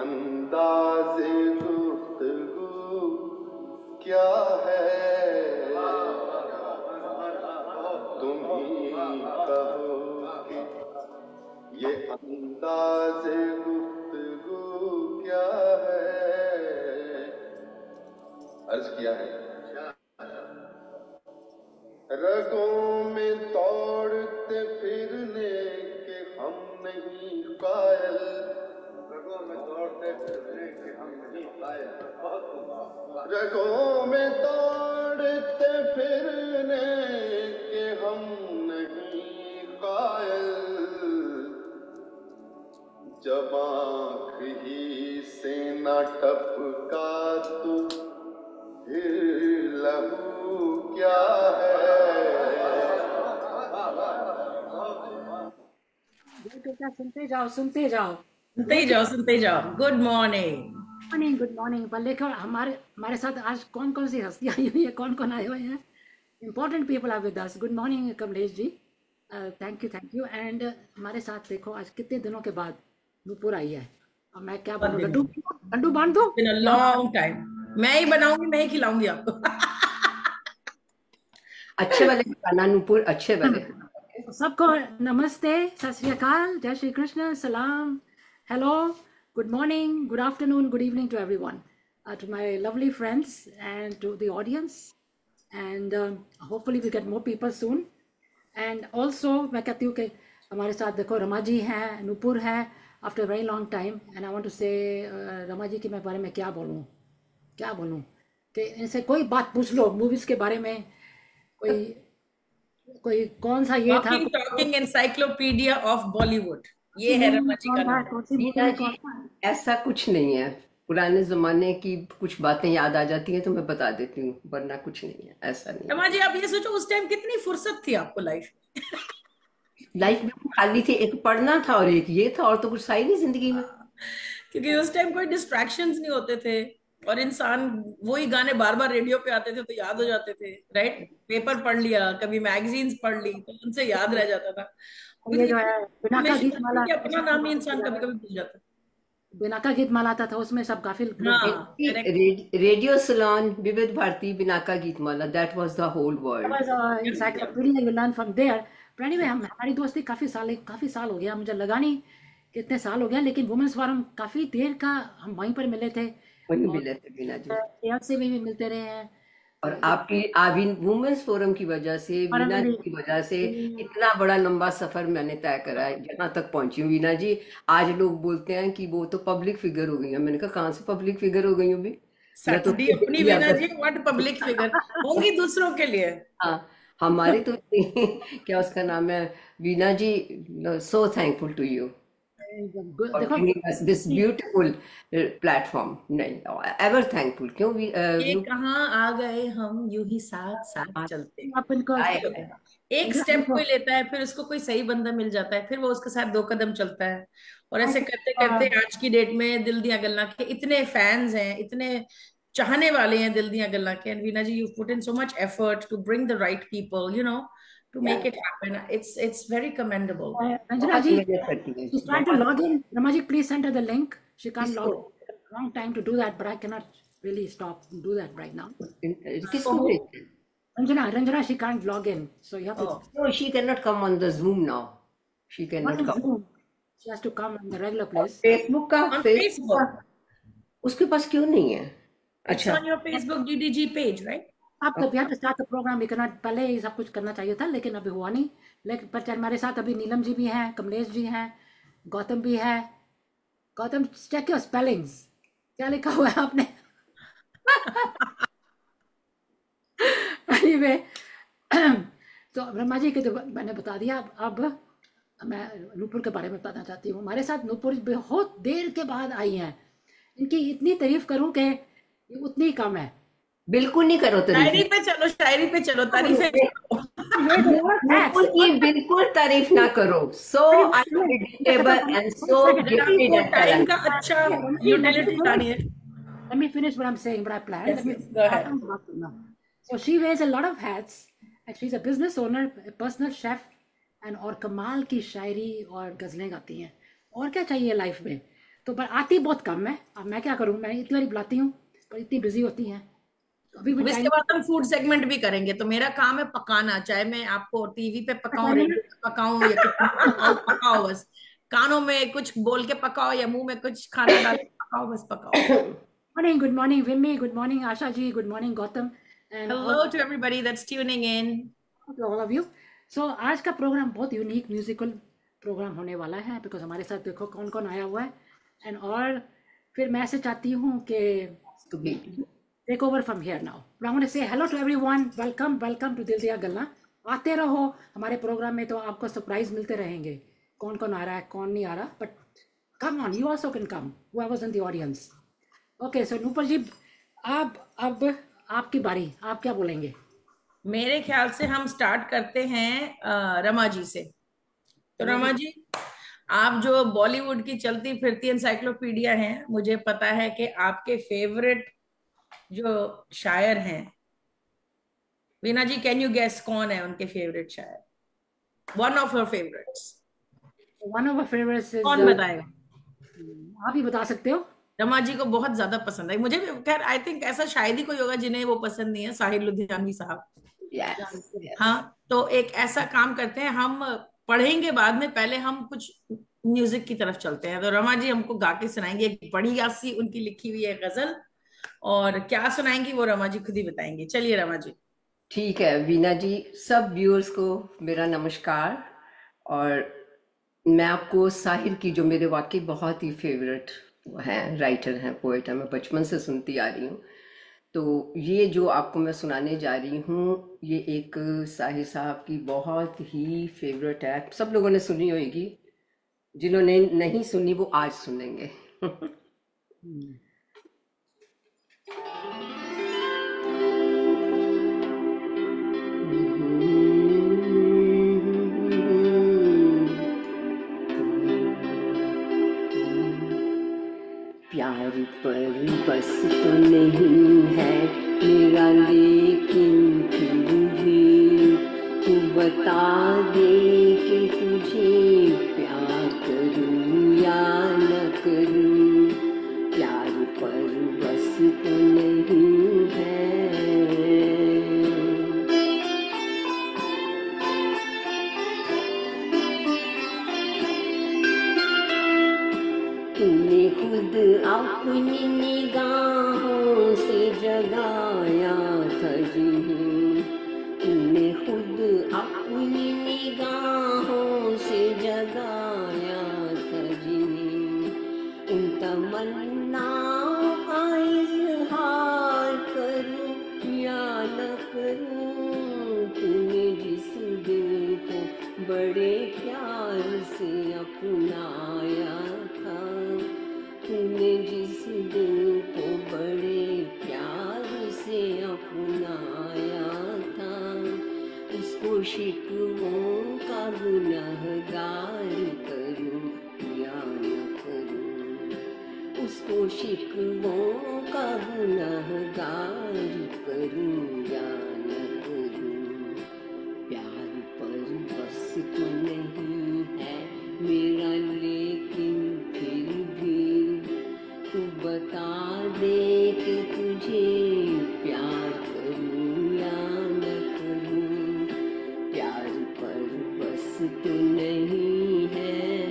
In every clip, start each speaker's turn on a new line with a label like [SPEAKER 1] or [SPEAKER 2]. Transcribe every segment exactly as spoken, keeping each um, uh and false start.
[SPEAKER 1] अंदाज़े गुफ्तगू क्या है, तुम ही कहो कि ये अंदाज़े गुफ्तगू क्या है। अर्ज किया है, रगों में दौड़ते फिरने के हम नहीं कायल, रगों में दौड़ते फिरने के हम नहीं कायल, रगों में दौड़ते फिरने के हम नहीं कायल, जब आँख ही से न टपका तो फिर लहू क्या है।
[SPEAKER 2] बेटा सुनते जाओ सुनते जाओ
[SPEAKER 3] सुनते ही जाओ सुनते ही जाओ। Good morning
[SPEAKER 2] morning good morning. पर लेकर हमारे हमारे साथ आज कौन कौन सी हस्तियां आई हुई है, कौन कौन आए हुए हैं? Important people are with us. Good morning Kamlesh ji, thank you thank you. And हमारे साथ देखो आज कितने दिनों के बाद नूपुर आई है। और मैं क्या बोलूं, लड्डू लड्डू बांध दो।
[SPEAKER 3] इन अ लॉन्ग टाइम मैं ही बनाऊंगी, मैं ही खिलाऊंगी आपको।
[SPEAKER 4] अच्छे वाले खाना नूपुर, अच्छे वाले।
[SPEAKER 2] सबको नमस्ते, सत श्री अकाल, जय श्री कृष्ण, सलाम, hello, good morning, good afternoon, good evening to everyone, to my lovely friends and to the audience, and hopefully we get more people soon. And also मैं कहती हूँ कि हमारे साथ देखो रमा जी हैं, नूपुर है, after very long time. And I want to say Rama जी के मैं बारे में क्या बोलूँ क्या बोलूँ कि इनसे कोई बात पूछ लो मूवीज़ के बारे में, कोई कोई कौन सा ये था,
[SPEAKER 3] टॉकिंग एनसाइक्लोपीडिया ऑफ बॉलीवुड, ये है रमा जी का नाम।
[SPEAKER 4] मीना जी, ऐसा कुछ नहीं है, पुराने जमाने की कुछ बातें याद आ जाती हैं तो मैं बता देती हूँ, वरना कुछ नहीं है, ऐसा नहीं।
[SPEAKER 3] रमा जी आप ये सोचो उस टाइम कितनी फुर्सत थी आपको लाइफ में।
[SPEAKER 4] लाइफ में खाली थी, एक पढ़ना था और एक ये था, और तो कुछ था ही नहीं जिंदगी में।
[SPEAKER 3] क्योंकि उस टाइम कोई डिस्ट्रैक्शंस नहीं होते थे और इंसान वही गाने बार बार रेडियो पे आते थे तो याद हो जाते थे, राइट। पेपर पढ़ लिया, कभी मैगजीन्स पढ़ ली तो उनसे याद रह जाता था।
[SPEAKER 2] ये जो है बिना का गीत माला,
[SPEAKER 3] अपना नाम ही इंसान कभी कभी भूल जाता।
[SPEAKER 2] बिना का गीत माला आता था, उसमें सब काफी
[SPEAKER 3] हाँ,
[SPEAKER 4] रेडियो सलोन, विविध Bharti, Binaca Geetmala, that was the whole world.
[SPEAKER 2] Encyclopedia you learn from there. पर एनीवे हम हमारी दोस्ती काफी साल काफी साल हो गया, मुझे लगा नहीं कितने साल हो गया, लेकिन वुमेन्स फोरम काफी देर का हम वहीं पर मिले थे,
[SPEAKER 4] वहीं मिले थे बीना जी,
[SPEAKER 2] से भी मिलते रहे हैं।
[SPEAKER 4] और आपकी आविन वुमेन्स फोरम की वजह से, वीना जी की वजह से इतना बड़ा लंबा सफर मैंने तय करा है, यहाँ तक पहुंची हूँ। वीना जी, आज लोग बोलते हैं कि वो तो पब्लिक फिगर हो गई है, मैंने कहा कहाँ से पब्लिक फिगर हो गई हूँ भी, मैं तो
[SPEAKER 3] अपनी Veena ji what public figure होंगी दूसरों के लिए।
[SPEAKER 4] हाँ, हमारी तो क्या उसका नाम है, Veena ji, so thankful to you
[SPEAKER 2] देखो
[SPEAKER 4] this beautiful platform, नहीं ever thankful। क्यों भी
[SPEAKER 3] ये कहाँ आ गए हम, यूं ही साथ साथ चलते।
[SPEAKER 2] आप इनको
[SPEAKER 3] एक स्टेप कोई लेता है, फिर उसको कोई सही बंदा मिल जाता है, फिर वो उसके साथ दो कदम चलता है, और ऐसे करते करते आज की डेट में दिल दियां गल्लां के इतने फैंस हैं, इतने चाहने वाले हैं दिल दियां गल्लां के। And Veena ji, you put in so much effort to bring the right people, you know, to make yeah. it happen. It's it's very commendable.
[SPEAKER 2] Uh, Ranjana ji, she's trying to log in. Rama ji, please send her the link. She can't log in. Wrong time to do that, but I cannot really stop and do that right now. Ranjana, Ranjana, she can't log in, so you have to.
[SPEAKER 4] Oh. No, she cannot come on the Zoom now. She cannot come.
[SPEAKER 2] Zoom. She has to come on the regular place.
[SPEAKER 4] Facebook का
[SPEAKER 3] on Facebook.
[SPEAKER 4] उसके पास क्यों नहीं है?
[SPEAKER 3] अच्छा. It's on your Facebook D D G page, right?
[SPEAKER 2] आप तो Bihar start programme भी करना, पहले ही सब कुछ करना चाहिए था, लेकिन अभी हुआ नहीं। लेकिन पर हमारे साथ अभी नीलम जी भी हैं, कमलेश जी हैं, गौतम भी है। गौतम, चेक योर स्पेलिंग्स, क्या लिखा हुआ है आपने? anyway, तो ब्रह्मा जी के तो मैंने बता दिया। अब मैं नूपुर के बारे में बताना चाहती हूँ। हमारे साथ नूपुर बहुत देर के बाद आई हैं। इनकी इतनी तारीफ करूँ कि उतनी कम है।
[SPEAKER 4] बिल्कुल नहीं करो तारीफ।
[SPEAKER 3] शायरी पे चलो, शायरी पे चलो, तारीफें
[SPEAKER 4] बिल्कुल की बिल्कुल तारीफ ना करो। So unpredictable and so gifted at
[SPEAKER 3] time का अच्छा यूटिलिटी जानी है।
[SPEAKER 2] Let me finish what I'm saying, what I planned.
[SPEAKER 3] Yes, yes, go ahead.
[SPEAKER 2] So she wears a lot of hats, and she's a business owner, a personal chef, and और कमाल की शायरी और गजलें गाती हैं। और क्या चाहिए लाइफ में? तो पर आती बहुत कम है। अब मैं क्या करूँ, मैं इतनी बारी बुलाती हूँ पर इतनी बिजी होती हैं, तो अभी भी
[SPEAKER 3] अब इसके
[SPEAKER 2] टाइम।
[SPEAKER 3] बाद हम फूड सेगमेंट भी करेंगे, तो मेरा काम है पकाना, चाहे मैं आपको टीवी पे पकाऊं, रेडियो पे पकाऊं, या किचन में पकाऊं, पकाओ बस। कानों में कुछ बोल के पकाओ या मुंह में कुछ खाना डाल के पकाओ, बस पकाओ।
[SPEAKER 2] Morning, good morning Vimmi, good morning Asha ji, good morning Gautam, and
[SPEAKER 3] hello to everybody that's tuning in.
[SPEAKER 2] All of you. So आज का प्रोग्राम बहुत यूनिक म्यूजिकल प्रोग्राम होने वाला है, बिकॉज हमारे साथ देखो कौन कौन आया हुआ है। एंड और फिर मैं ऐसे चाहती हूँ कि
[SPEAKER 4] तो भी
[SPEAKER 2] take over from here now. I want to say hello to everyone, welcome welcome to Dil Diya गल्ला। आते रहो हमारे प्रोग्राम में, तो आपको सरप्राइज मिलते रहेंगे कौन कौन आ रहा है कौन नहीं आ रहा, but come on, you also can come, whoever's in the audience. Okay, so Nupur ji, आप अब आपकी बारी, आप क्या बोलेंगे?
[SPEAKER 3] मेरे ख्याल से हम स्टार्ट करते हैं अ, रमा जी से। तो रमा जी, आप जो बॉलीवुड की चलती फिरती एनसाइक्लोपीडिया हैं, मुझे पता है कि आपके फेवरेट जो शायर हैं, Veena ji, can you guess कौन है उनके फेवरेट शायर? One of your favourites.
[SPEAKER 2] One of my favourites is,
[SPEAKER 3] कौन बताएगा?
[SPEAKER 2] आप ही बता सकते हो।
[SPEAKER 3] रमा जी को बहुत ज्यादा पसंद है, मुझे भी। खैर आई थिंक ऐसा शायद ही कोई होगा जिन्हें वो पसंद नहीं है, साहिर लुधियानवी साहब।
[SPEAKER 4] Yes yes.
[SPEAKER 3] हाँ, तो एक ऐसा काम करते हैं, हम पढ़ेंगे बाद में, पहले हम कुछ म्यूजिक की तरफ चलते हैं। तो रमा जी हमको गा के सुनाएंगे एक बढ़िया सी उनकी लिखी हुई है गजल, और क्या सुनाएंगी वो रमा जी खुद ही बताएंगे। चलिए रमा जी।
[SPEAKER 4] ठीक है वीना जी, सब व्यूअर्स को मेरा नमस्कार। और मैं आपको साहिर की, जो मेरे वाकई बहुत ही फेवरेट हैं, राइटर हैं, पोएट हैं, मैं बचपन से सुनती आ रही हूँ, तो ये जो आपको मैं सुनाने जा रही हूँ, ये एक साहिर साहब की बहुत ही फेवरेट है। सब लोगों ने सुनी होगी, जिन्होंने नहीं सुनी वो आज सुनेंगे। प्यार पर बस तो नहीं है मेरा, लेकिन फिर भी तू बता दे कि तुझे प्यार करूं या न करूं। प्यार पर बस तो नहीं है। तूने खुद अपनी निगाहों से जगाया था जिन्हें, तूने खुद अपनी निगाहों से जगाया था जिन्हें, उन तमन्नाओं का इजहार करूं या न करूं। तूने जिस दिल को बड़े प्यार से अपनाया था, तूने जिस दिल को बड़े प्यार से अपनाया था, उसको शिकवों का गुनहगार करूं या न करूं। उसको शिकवों का गुनहगार करूं या न करूं। प्यार पर बस तो नहीं है मेरा, लेकिन फिर भी तू बता दे कि तुझे प्यार करूं या न करूं। प्यार पर बस तो नहीं है।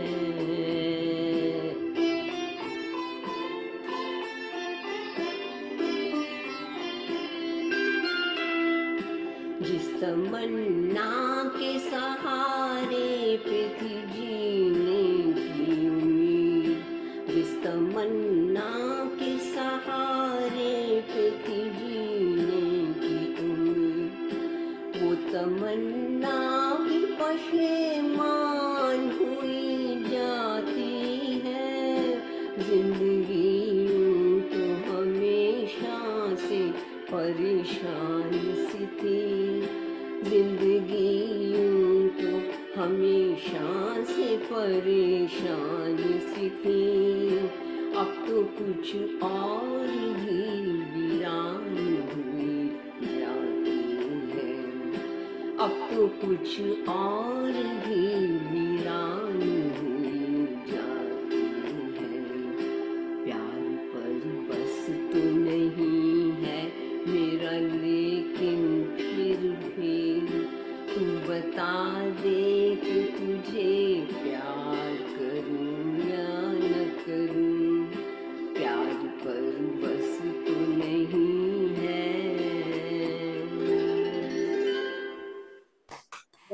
[SPEAKER 4] जिस तमन्ना के सहारे पे थी जीने की उम्मीद, जिस तमन्ना के सहारे पे थी जीने की उम्मीद, वो तमन्ना भी पशेमान हुई जाती है। जिंदगी यूं तो हमेशा से परेशान सी थी, जिंदगी यूं तो हमेशा से परेशान सी थी। अब तो कुछ और भी वीरान हुई जाती है, अब तो कुछ और भी वीरान हुई जाती है।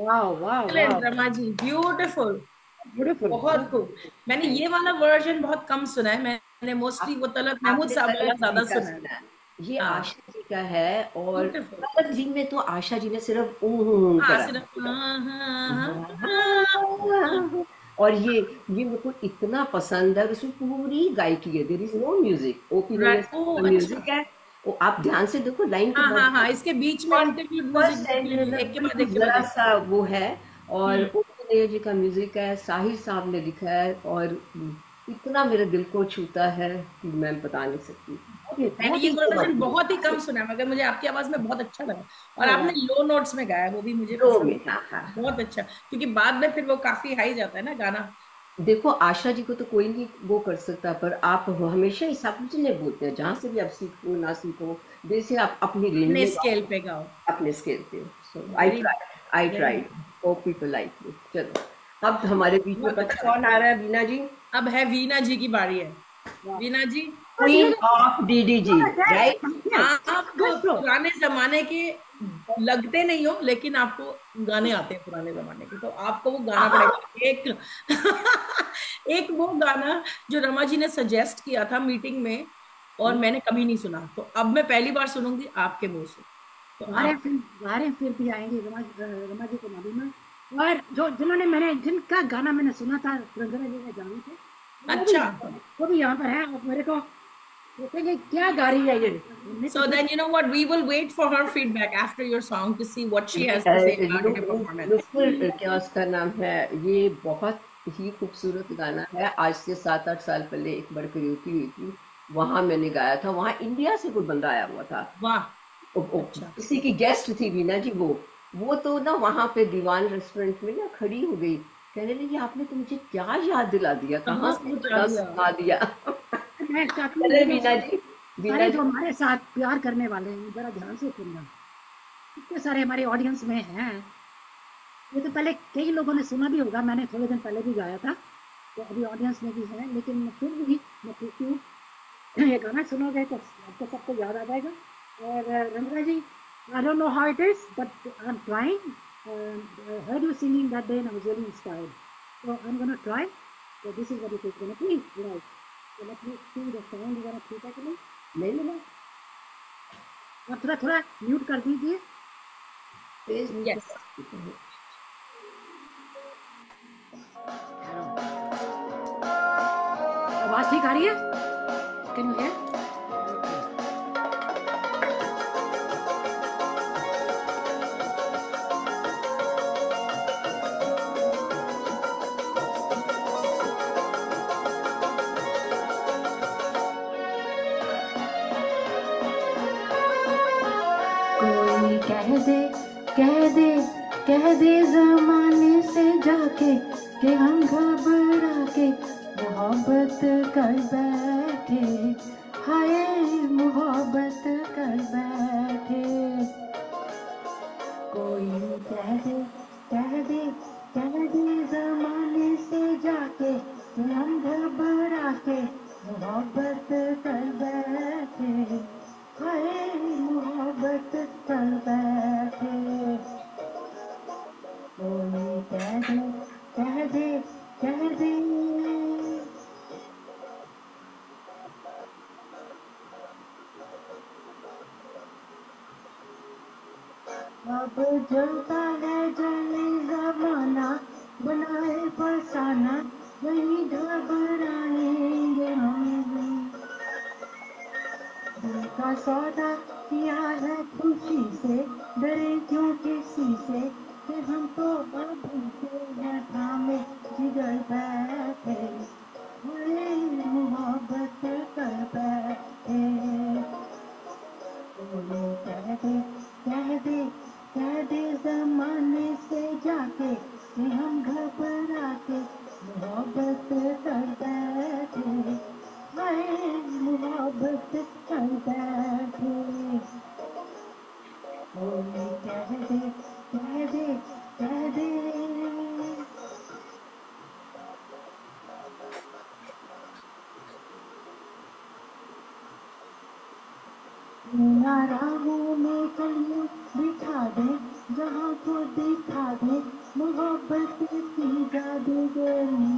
[SPEAKER 2] वाह वाह वाह,
[SPEAKER 3] excellent Rama ji, beautiful,
[SPEAKER 2] beautiful.
[SPEAKER 3] बहुत खूब। मैंने ये वाला वर्जन बहुत कम सुना है, मैंने मोस्टली वो तलत महमूद
[SPEAKER 4] आपने
[SPEAKER 3] साहब वाला
[SPEAKER 4] तलत जी
[SPEAKER 3] ज्यादा
[SPEAKER 4] का
[SPEAKER 3] सुना है।
[SPEAKER 4] सुना है, ये
[SPEAKER 3] हाँ,
[SPEAKER 4] आशा जी का है। और
[SPEAKER 3] ब्यूटीफुल।
[SPEAKER 4] तलत जी में तो आशा जी ने सिर्फ ऊं ऊं ऊं
[SPEAKER 3] हाँ
[SPEAKER 4] करा
[SPEAKER 3] सिर्फ
[SPEAKER 4] है।
[SPEAKER 3] हाँ हाँ हाँ हाँ हाँ।
[SPEAKER 4] और ये ये मेरे को इतना पसंद है, उसमें पूरी गायकी है, there is no music, OP
[SPEAKER 3] Right.
[SPEAKER 4] Ramesh
[SPEAKER 3] ओ
[SPEAKER 4] का
[SPEAKER 3] अच्छा।
[SPEAKER 4] म्यूजिक है। वो आप ध्यान से देखो लाइन के
[SPEAKER 3] हाँ
[SPEAKER 4] बाद
[SPEAKER 3] हाँ हाँ, इसके बीच में
[SPEAKER 4] first
[SPEAKER 3] interview music
[SPEAKER 4] first and
[SPEAKER 3] एक के बाद
[SPEAKER 4] बिल्कुल
[SPEAKER 3] एक के बाद
[SPEAKER 4] जरा
[SPEAKER 3] एक।
[SPEAKER 4] सा वो है। और
[SPEAKER 3] हम्म।
[SPEAKER 4] ओपी नैयर जी का म्यूजिक है, साहिर साहब ने लिखा है, और इतना मेरे दिल को छूता है कि मैं बता नहीं सकती, बहुत ही
[SPEAKER 3] मैंने
[SPEAKER 4] बहुत
[SPEAKER 3] ये
[SPEAKER 4] ही
[SPEAKER 3] वर्जन
[SPEAKER 4] जबरदस्त।
[SPEAKER 3] बहुत ही कम सुना है, मगर मुझे आपकी आवाज में बहुत अच्छा लगा। और
[SPEAKER 2] हाँ
[SPEAKER 3] आपने
[SPEAKER 2] वाह,
[SPEAKER 3] लो नोट्स में गाया, वो भी मुझे
[SPEAKER 4] लो
[SPEAKER 3] पसंद
[SPEAKER 4] में, हाँ हाँ
[SPEAKER 3] है।
[SPEAKER 4] हाँ।
[SPEAKER 3] बहुत अच्छा, क्योंकि बाद में फिर वो काफी हाई जाता है ना गाना।
[SPEAKER 4] देखो आशा जी को तो कोई नहीं वो कर सकता, पर आप हो हमेशा इस आप कुछ नहीं बोलते हैं, जहाँ से भी आप सीखो ना सीखो, जैसे आप अपनी रेंज
[SPEAKER 3] अपने
[SPEAKER 4] में
[SPEAKER 3] स्केल
[SPEAKER 4] गाओ,
[SPEAKER 3] पे गाओ।
[SPEAKER 4] अपने स्केल पे। So I
[SPEAKER 3] very
[SPEAKER 4] try, I
[SPEAKER 3] very
[SPEAKER 4] try, hope people like it. चलो अब हमारे बीच में
[SPEAKER 3] बहुत
[SPEAKER 4] पता
[SPEAKER 3] अच्छा।
[SPEAKER 4] कौन आ रहा है, बीना जी,
[SPEAKER 3] अब है वीना जी की बारी है।
[SPEAKER 2] वाह।
[SPEAKER 3] Veena ji,
[SPEAKER 2] But you
[SPEAKER 4] queen
[SPEAKER 2] know,
[SPEAKER 4] of DD ji,
[SPEAKER 2] what I said,
[SPEAKER 4] right.
[SPEAKER 2] yes,
[SPEAKER 3] आप
[SPEAKER 2] that's true.
[SPEAKER 3] पुराने जमाने के लगते नहीं हो, लेकिन आपको गाने आते हैं पुराने जमाने के, तो आपको वो गाना पड़ेगा एक। एक वो गाना जो रमा जी ने सजेस्ट किया था मीटिंग में, और मैंने कभी नहीं सुना, तो अब मैं पहली बार सुनूंगी आपके मुंह से। तो
[SPEAKER 2] गारे
[SPEAKER 3] आप
[SPEAKER 2] फिर गारे फिर भी आएंगे रमा रमा जी को मालूम है। और जो जिन्होंने मैंने जिनका गाना मैंने सुना था रंजना जी ने गाने थे, वो भी
[SPEAKER 3] अच्छा।
[SPEAKER 2] यहाँ पर है, वो भी यहाँ पर है। और मेरे को सोचेंगे क्या गा रही है ये, नहीं तो
[SPEAKER 3] So
[SPEAKER 2] फिर
[SPEAKER 3] then you know what? We will wait for her feedback after your song to see what she has to say about her performance.
[SPEAKER 4] Nupur क्या उसका नाम है, ये बहुत ही खूबसूरत गाना है। आज से सात आठ साल पहले एक बार करियोकी हुई थी, वहां मैंने गाया था, वहां इंडिया से कोई बंदा आया हुआ था।
[SPEAKER 3] वाह।
[SPEAKER 4] ओ, ओ,
[SPEAKER 3] अच्छा।
[SPEAKER 4] किसी की गेस्ट थी बीना जी, वो वो तो ना वहां पे दीवान रेस्टोरेंट में ना खड़ी हो गई, कहने लगी आपने तो मुझे क्या याद दिला दिया, कहाँ
[SPEAKER 3] कहाँ
[SPEAKER 4] से
[SPEAKER 3] पहुंचा
[SPEAKER 4] इतना
[SPEAKER 3] दिया।
[SPEAKER 4] सुना दिया।
[SPEAKER 2] मैं चाहती हूँ
[SPEAKER 4] चले
[SPEAKER 2] ये जो
[SPEAKER 4] बीना जी, बीना
[SPEAKER 2] सारे जो
[SPEAKER 4] जी।
[SPEAKER 2] हमारे साथ प्यार करने वाले हैं जरा ध्यान से सुनना। इतने सारे हमारे ऑडियंस में हैं, ये तो पहले कई लोगों ने सुना भी होगा, मैंने थोड़े दिन पहले भी गाया था, तो अभी ऑडियंस में भी है, लेकिन फिर भी मैं पूछती हूँ, ये गाना सुनोगे तो आपको सबको याद आ जाएगा। और Ranjana ji, I don't know how it is but I am trying, heard you singing that day and I was really inspired, so I'm gonna try. So this is what it is gonna be, right? So let me see the sound वगैरह ठीक है कि नहीं, नहीं मिला, आप थोड़ा थोड़ा म्यूट कर दीजिए।
[SPEAKER 3] Yes.
[SPEAKER 2] आवाज ठीक आ रही है, कैन यू हियर? कोई कह दे कह दे कह दे जमाने से जाके कि हम घबरा के मोहब्बत कर बैठे, हाय मोहब्बत कर बैठे। कोई कह दे कह दे कह दे जमाने से जाके कि हम घबरा के मोहब्बत कर बैठे, हाय मोहब्बत कर बैठे। कोई कह दे कह दे कह दे। अब जलता है जले जमाना, बनाए फसाना, नहीं घबराएंगे हम भी। दिल का सौदा किया है खुशी से, डरे क्यों किसी से, कि हम तो अभी से हैं थामे जिगर बैठे, हरे मोहब्बत कर बैठे। कोई कह दे कह दे कह दे जमाने से जाके कि हम घबरा के मोहब्बत कर बैठे, हाय मोहब्बत कर बैठे। कोई कह दे कह दे कह दे। राहों में कलियों बिठा दे, जहाँ को देखा दे मोहब्बत की जादूगरी।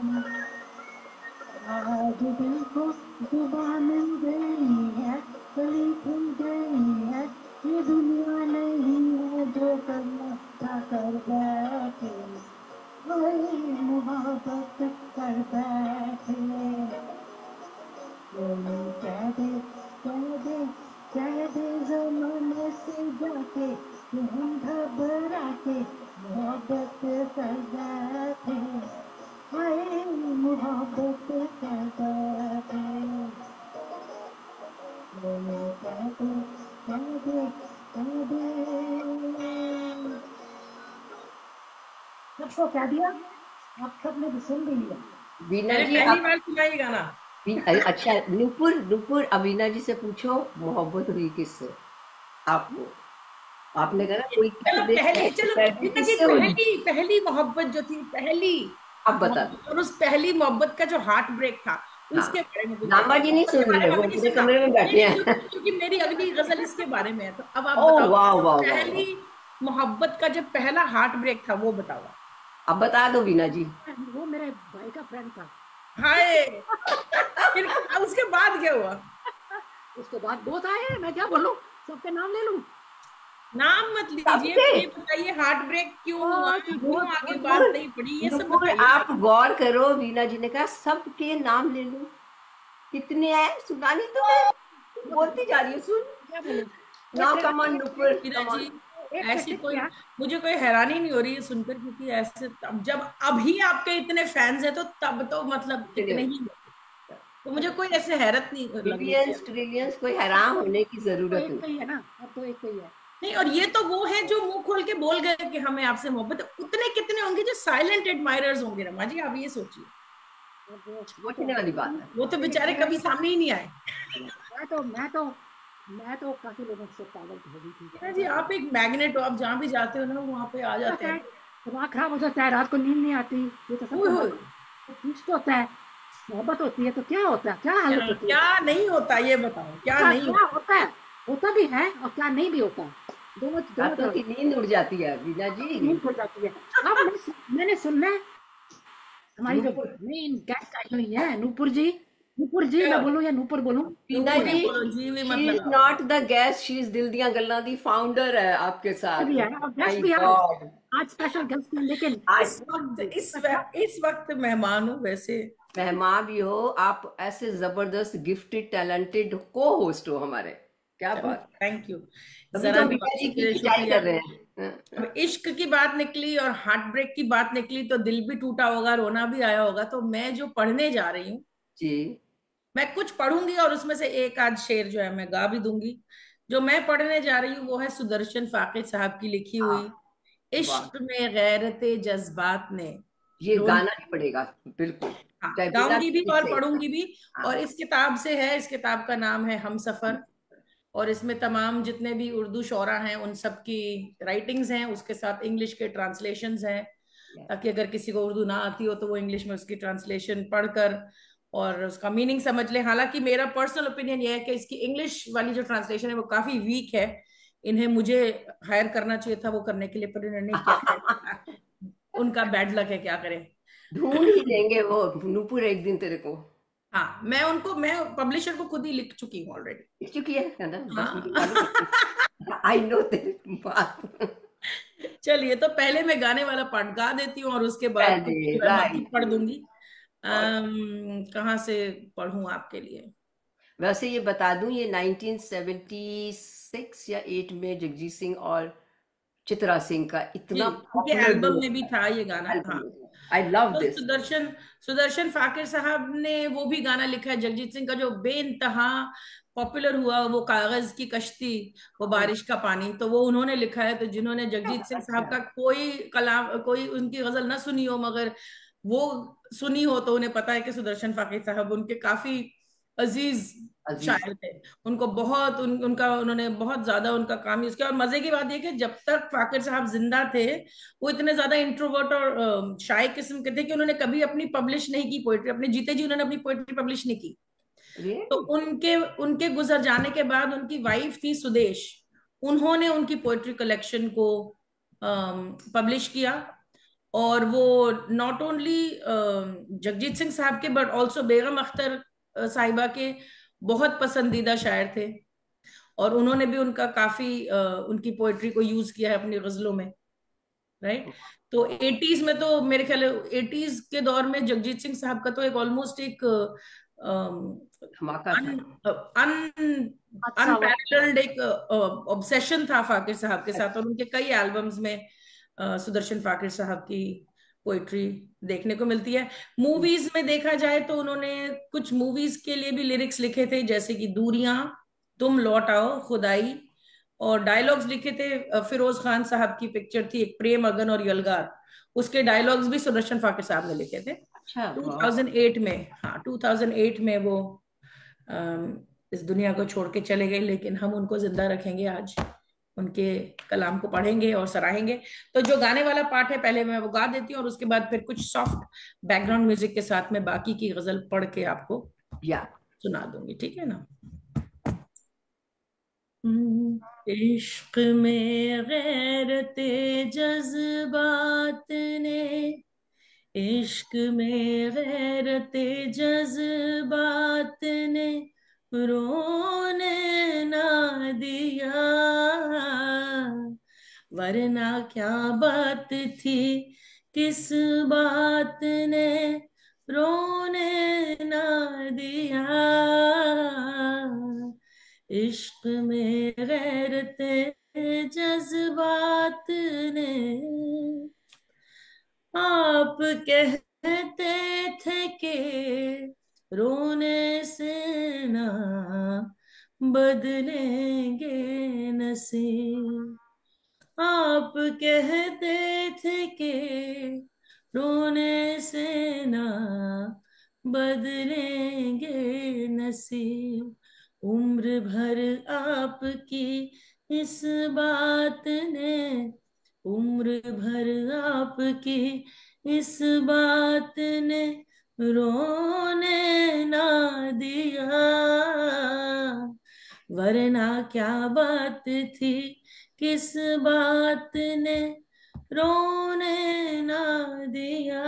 [SPEAKER 2] आज दिल को जुबान मिल गई है, गली खुल गई है, ये दुनिया नहीं है जो करना था कर बैठे, वही मोहब्बत कर बैठे। कोई कह दे कह दे कह दे जमाने से जाके कि हम घबरा के मोहब्बत कर बैठे, हाय मोहब्बत कर बैठे। कोई कह दे कह दे कह दे। सबको कह दिया, आप सबने भी सुन भी लिया।
[SPEAKER 4] वीना
[SPEAKER 3] मैंने
[SPEAKER 4] जी
[SPEAKER 3] पहली
[SPEAKER 4] आप
[SPEAKER 3] बार सुना ये गाना।
[SPEAKER 4] वी- अ- अच्छा नूपुर नूपुर अब वीना जी से पूछो मोहब्बत हुई किससे आपको? आपने कहा ना कोई
[SPEAKER 3] चलो
[SPEAKER 4] कहते
[SPEAKER 3] पहली, चलो
[SPEAKER 4] कहते
[SPEAKER 3] वीना जी,
[SPEAKER 4] किससे हुई?
[SPEAKER 3] पहली पहली मोहब्बत जो थी, पहली
[SPEAKER 4] आप बता दो।
[SPEAKER 3] मोहब्बत, और उस पहली मोहब्बत का जो हार्ट ब्रेक था,
[SPEAKER 4] हाँ,
[SPEAKER 3] उसके बारे में कुछ
[SPEAKER 4] लांबा
[SPEAKER 3] बताओ।
[SPEAKER 4] जी नहीं
[SPEAKER 3] उसके
[SPEAKER 4] सुन
[SPEAKER 3] बारे
[SPEAKER 4] रहे,
[SPEAKER 3] में
[SPEAKER 4] वो
[SPEAKER 3] अभी नहीं
[SPEAKER 4] अपने
[SPEAKER 3] सुनना।
[SPEAKER 4] कमरे में
[SPEAKER 3] नहीं
[SPEAKER 4] बैठे
[SPEAKER 3] नहीं,
[SPEAKER 4] हैं।
[SPEAKER 3] क्योंकि क्योंकि मेरी अगली गजल इसके बारे में है, तो अब आप
[SPEAKER 4] ओह
[SPEAKER 3] बताओ
[SPEAKER 4] वाह
[SPEAKER 3] जो
[SPEAKER 4] वाह वाह वाह,
[SPEAKER 3] पहली मोहब्बत का जो पहला हार्ट ब्रेक था वो बताओ।
[SPEAKER 4] अब बता दो वीना जी।
[SPEAKER 2] वो मेरे भाई का फ्रेंड था।
[SPEAKER 3] हाय, फिर अब उसके बाद क्या हुआ?
[SPEAKER 2] उसके बाद बहुत आए, मैं क्या बोलूं, सबके नाम ले लूं।
[SPEAKER 3] नाम मत लीजिए,
[SPEAKER 4] सबके?
[SPEAKER 3] ये बताइए हार्ट ब्रेक क्यों हुआ,
[SPEAKER 2] बहुत
[SPEAKER 3] क्यों
[SPEAKER 2] बहुत
[SPEAKER 3] आगे
[SPEAKER 2] बहुत
[SPEAKER 3] बात
[SPEAKER 4] नुपुर
[SPEAKER 3] नहीं बढ़ी, ये सब
[SPEAKER 4] नुपुर
[SPEAKER 3] बताइए।
[SPEAKER 4] आप गौर करो, वीना जी ने कहा सबके नाम ले लो। कितने हैं सुना नहीं तुम्हें? बोलती जा रही है, सुन।
[SPEAKER 2] क्या बोलूं।
[SPEAKER 4] Now come on Nupur,
[SPEAKER 3] Meera
[SPEAKER 4] come
[SPEAKER 3] ji,
[SPEAKER 4] on.
[SPEAKER 2] एक
[SPEAKER 3] ऐसी
[SPEAKER 2] सेकंड
[SPEAKER 3] कोई,
[SPEAKER 2] क्या,
[SPEAKER 3] मुझे कोई हैरानी नहीं हो रही है सुनकर, क्योंकि ऐसे तब जब अभी आपके इतने फैंस हैं तो तब तो मतलब इतने ही हैं। तो मुझे कोई ऐसे हैरत नहीं लग रही थी
[SPEAKER 4] बिलियंस
[SPEAKER 3] अभी।
[SPEAKER 4] ट्रिलियंस कोई हैरान होने की
[SPEAKER 2] तो
[SPEAKER 4] जरूरत
[SPEAKER 2] एक
[SPEAKER 4] नहीं।
[SPEAKER 2] पे ही है ना, अब तो एक पे ही है।
[SPEAKER 3] नहीं, और ये तो वो है जो मुंह खोल के बोल गए कि हमें आपसे मोहब्बत है। उतने कितने होंगे जो साइलेंट एडमायरर्स होंगे रमा जी, आप ये सोचिए।
[SPEAKER 2] अब वो वो तो
[SPEAKER 4] सोचने वाली बात है।
[SPEAKER 3] वो तो बेचारे कभी सामने ही नहीं आए।
[SPEAKER 2] मैं तो मैं तो मैं तो काफी लोगों से पागल हो गई थी।
[SPEAKER 3] मीरा जी, आप एक मैग्नेट हो, आप जहाँ भी जाते हो ना वहां पे आ जाते
[SPEAKER 2] होता है,
[SPEAKER 3] हैं।
[SPEAKER 2] दिमाग खराब हो जाता है, रात को नींद नहीं आती, ये तो
[SPEAKER 3] ओए
[SPEAKER 2] सबको
[SPEAKER 3] होए,
[SPEAKER 2] मालूम है। तो कुछ तो होता है, मोहब्बत होती है तो क्या होता है, क्या
[SPEAKER 3] क्या
[SPEAKER 2] हालत होती है।
[SPEAKER 3] क्या नहीं होता ये बताओ, क्या
[SPEAKER 2] क्या
[SPEAKER 3] नहीं
[SPEAKER 2] क्या
[SPEAKER 3] होता?
[SPEAKER 2] होता है, होता भी है और क्या नहीं भी होता, दोनों दोनों
[SPEAKER 4] रातों
[SPEAKER 2] तरह
[SPEAKER 4] की नींद उड़ जाती है वीना
[SPEAKER 2] की
[SPEAKER 4] जी।
[SPEAKER 2] नींद खुल जाती है। अब मैं- मैंने सुनना है, हमारी जो
[SPEAKER 4] नूपुर
[SPEAKER 2] मेन गेस्ट आई हुई है नूपुर जी, नूपुर जी
[SPEAKER 3] क्या?
[SPEAKER 2] मैं बोलूं या नूपुर बोलूं?
[SPEAKER 4] वीना
[SPEAKER 3] नूपुर ही
[SPEAKER 4] जी,
[SPEAKER 3] बोलो, जी भी मत
[SPEAKER 4] शी इज
[SPEAKER 3] लगाओ।
[SPEAKER 4] Not the guest, she is Dil Diyan गल्लां दी फाउंडर है आपके
[SPEAKER 2] ये
[SPEAKER 4] साथ।
[SPEAKER 2] भी है और गेस्ट
[SPEAKER 4] माय
[SPEAKER 2] भी है,
[SPEAKER 4] गॉड।
[SPEAKER 2] आज स्पेशल गेस्ट है, लेकिन
[SPEAKER 4] आज
[SPEAKER 3] इस वक्त इस वक्त इस वक्त मेहमान हूँ वैसे।
[SPEAKER 4] मेहमान भी हो आप, ऐसे जबरदस्त गिफ्टेड टैलेंटेड को होस्ट हो हमारे, क्या बात।
[SPEAKER 3] Thank you.
[SPEAKER 4] अभी
[SPEAKER 3] जरा
[SPEAKER 4] तो वीना
[SPEAKER 3] दुआओं
[SPEAKER 4] जी
[SPEAKER 3] के
[SPEAKER 4] की
[SPEAKER 3] लिए
[SPEAKER 4] पिटाई
[SPEAKER 3] शुक्रिया।
[SPEAKER 4] कर रहे हैं।
[SPEAKER 3] अब इश्क की बात निकली और हार्ट ब्रेक की बात निकली तो दिल भी टूटा होगा, रोना भी आया होगा। तो मैं जो पढ़ने जा रही हूँ,
[SPEAKER 4] जी
[SPEAKER 3] मैं कुछ पढ़ूंगी और उसमें से एक आध शेर जो है मैं गा भी दूंगी। जो मैं पढ़ने जा रही हूँ वो है सुदर्शन फाकिर साहब की लिखी
[SPEAKER 4] हाँ,
[SPEAKER 3] हुई
[SPEAKER 4] वाह,
[SPEAKER 3] इश्क में गैरते जज्बात ने
[SPEAKER 4] ये
[SPEAKER 3] रोना।
[SPEAKER 4] गाना ही पड़ेगा बिल्कुल,
[SPEAKER 3] हाँ,
[SPEAKER 4] चाहे बिना
[SPEAKER 3] गाऊंगी भी
[SPEAKER 4] म्यूजिक
[SPEAKER 3] और
[SPEAKER 4] से।
[SPEAKER 3] पढ़ूंगी भी।
[SPEAKER 4] हाँ,
[SPEAKER 3] और इस किताब से है, इस किताब का नाम है हम सफर। और इसमें तमाम जितने भी उर्दू शौरा हैं उन सब की राइटिंग्स हैं, उसके साथ इंग्लिश के ट्रांसलेशंस हैं, ताकि अगर किसी को उर्दू ना आती हो तो वो इंग्लिश में उसकी ट्रांसलेशन पढ़कर और उसका मीनिंग समझ ले। हालांकि मेरा पर्सनल ओपिनियन ये है कि इसकी इंग्लिश वाली जो ट्रांसलेशन है वो काफी वीक है, इन्हें मुझे हायर करना चाहिए था वो करने के लिए, पर इन्होंने नहीं किया। उनका बैड लक है, क्या करें।
[SPEAKER 4] ढूंढ ही लेंगे वो नूपुर एक दिन तेरे को।
[SPEAKER 3] हाँ, मैं उनको, मैं पब्लिशर को खुद ही लिख चुकी हूँ ऑलरेडी।
[SPEAKER 4] लिख चुकी है है ना, बस मुझे मालूम
[SPEAKER 3] हाँ।
[SPEAKER 4] है। आई नो तेरी बात।
[SPEAKER 3] चलिए, तो पहले मैं गाने वाला पार्ट गा देती हूँ और उसके बाद कुछ
[SPEAKER 4] पहले
[SPEAKER 3] जो है मैं खुद
[SPEAKER 4] राइट।
[SPEAKER 3] पढ़ दूंगी।
[SPEAKER 4] और
[SPEAKER 3] अम्म कहाँ से पढ़ूं आपके लिए?
[SPEAKER 4] वैसे ये बता दूं, ये नाइनटीन सेवेंटी सिक्स या एट में जगजीत सिंह और चित्रा सिंह का
[SPEAKER 3] जी,
[SPEAKER 4] इतना
[SPEAKER 3] उनके
[SPEAKER 4] पॉपुलर
[SPEAKER 3] एल्बम में
[SPEAKER 4] डुएट
[SPEAKER 3] भी
[SPEAKER 4] था।
[SPEAKER 3] था ये गाना। हाँ,
[SPEAKER 4] I love
[SPEAKER 3] to
[SPEAKER 4] this.
[SPEAKER 3] Sudarshan Sudarshan Faakir साहब ने वो भी गाना लिखा है जगजीत सिंह का जो बेइंतहा पॉपुलर हुआ, वो कागज की कश्ती, वो बारिश का पानी, तो वो उन्होंने लिखा है। तो जिन्होंने जगजीत सिंह साहब
[SPEAKER 4] अच्छा,
[SPEAKER 3] का कोई कलाम, कोई उनकी गजल ना सुनी हो, मगर वो सुनी हो, तो उन्हें पता है कि सुदर्शन फाकिर साहब उनके काफी अजीज
[SPEAKER 4] अजीज।
[SPEAKER 3] शायर थे। उनको बहुत उन, उनका उन्होंने बहुत ज्यादा उनका काम यूज किया। और मजे की बात यह कि जब तक फाकिर साहब जिंदा थे वो इतने ज्यादा इंट्रोवर्ट और शाय किस्म के थे कि उन्होंने कभी अपनी पब्लिश नहीं की पोइट्री, अपने जीते जी उन्होंने अपनी पोइट्री पब्लिश नहीं की। तो
[SPEAKER 4] रियली?
[SPEAKER 3] उनके उनके गुजर जाने के बाद उनकी वाइफ थी सुदेश, उन्होंने उनकी पोइट्री कलेक्शन को पब्लिश किया, और वो नॉट ओनली जगजीत सिंह साहब के बट ऑल्सो बेगम अख्तर अ, साहिबा के बहुत पसंदीदा शायर थे, और उन्होंने भी उनका काफी अ, उनकी पोएट्री को यूज किया है अपनी गजलों में, राइट। तो एटीज में तो मेरे ख्याल एटीज के दौर में जगजीत सिंह साहब का तो एक ऑलमोस्ट एक
[SPEAKER 4] धमाका था।
[SPEAKER 3] अन
[SPEAKER 2] अच्छा वक्त।
[SPEAKER 3] अनपैरेलल्ड एक ऑब्सेशन था फाकिर साहब के साथ, और उनके कई एल्बम्स में अ, सुदर्शन फाकिर साहब की पोइट्री देखने को मिलती है। मूवीज में देखा जाए तो उन्होंने कुछ मूवीज के लिए भी लिरिक्स लिखे थे, जैसे कि दूरियां, तुम लौट आओ, खुदाई, और डायलॉग्स लिखे थे अ, फिरोज खान साहब की पिक्चर थी एक, प्रेम अगन और यलगार, उसके डायलॉग्स भी सुदर्शन फाकिर साहब ने लिखे थे
[SPEAKER 4] अच्छा, वाह।
[SPEAKER 3] टू थाउज़ेंड एट में। हाँ, टू थाउज़ेंड एट में वो अम, इस दुनिया को छोड़ के चले गए, लेकिन हम उनको जिंदा रखेंगे आज, उनके कलाम को पढ़ेंगे और सराहेंगे। तो जो गाने वाला पार्ट है पहले मैं वो गा देती हूँ, और उसके बाद फिर कुछ सॉफ्ट बैकग्राउंड म्यूजिक के साथ में बाकी की गजल पढ़ के आपको
[SPEAKER 4] या
[SPEAKER 3] सुना दूंगी, ठीक है ना। हम्म, इश्क में गैरते जज्बात ने, इश्क में गैरते जज्बात ने रोने ना दिया, वरना क्या बात थी, किस बात ने रोने ना दिया, इश्क में गैरते जज्बात ने। आप कहते थे कि रोने से ना बदलेंगे नसीब, आप कहते थे कि रोने से ना बदलेंगे नसीब, उम्र भर आपकी इस बात ने, उम्र भर आपकी इस बात ने रोने ना दिया, वरना क्या बात थी, किस बात ने रोने ना दिया,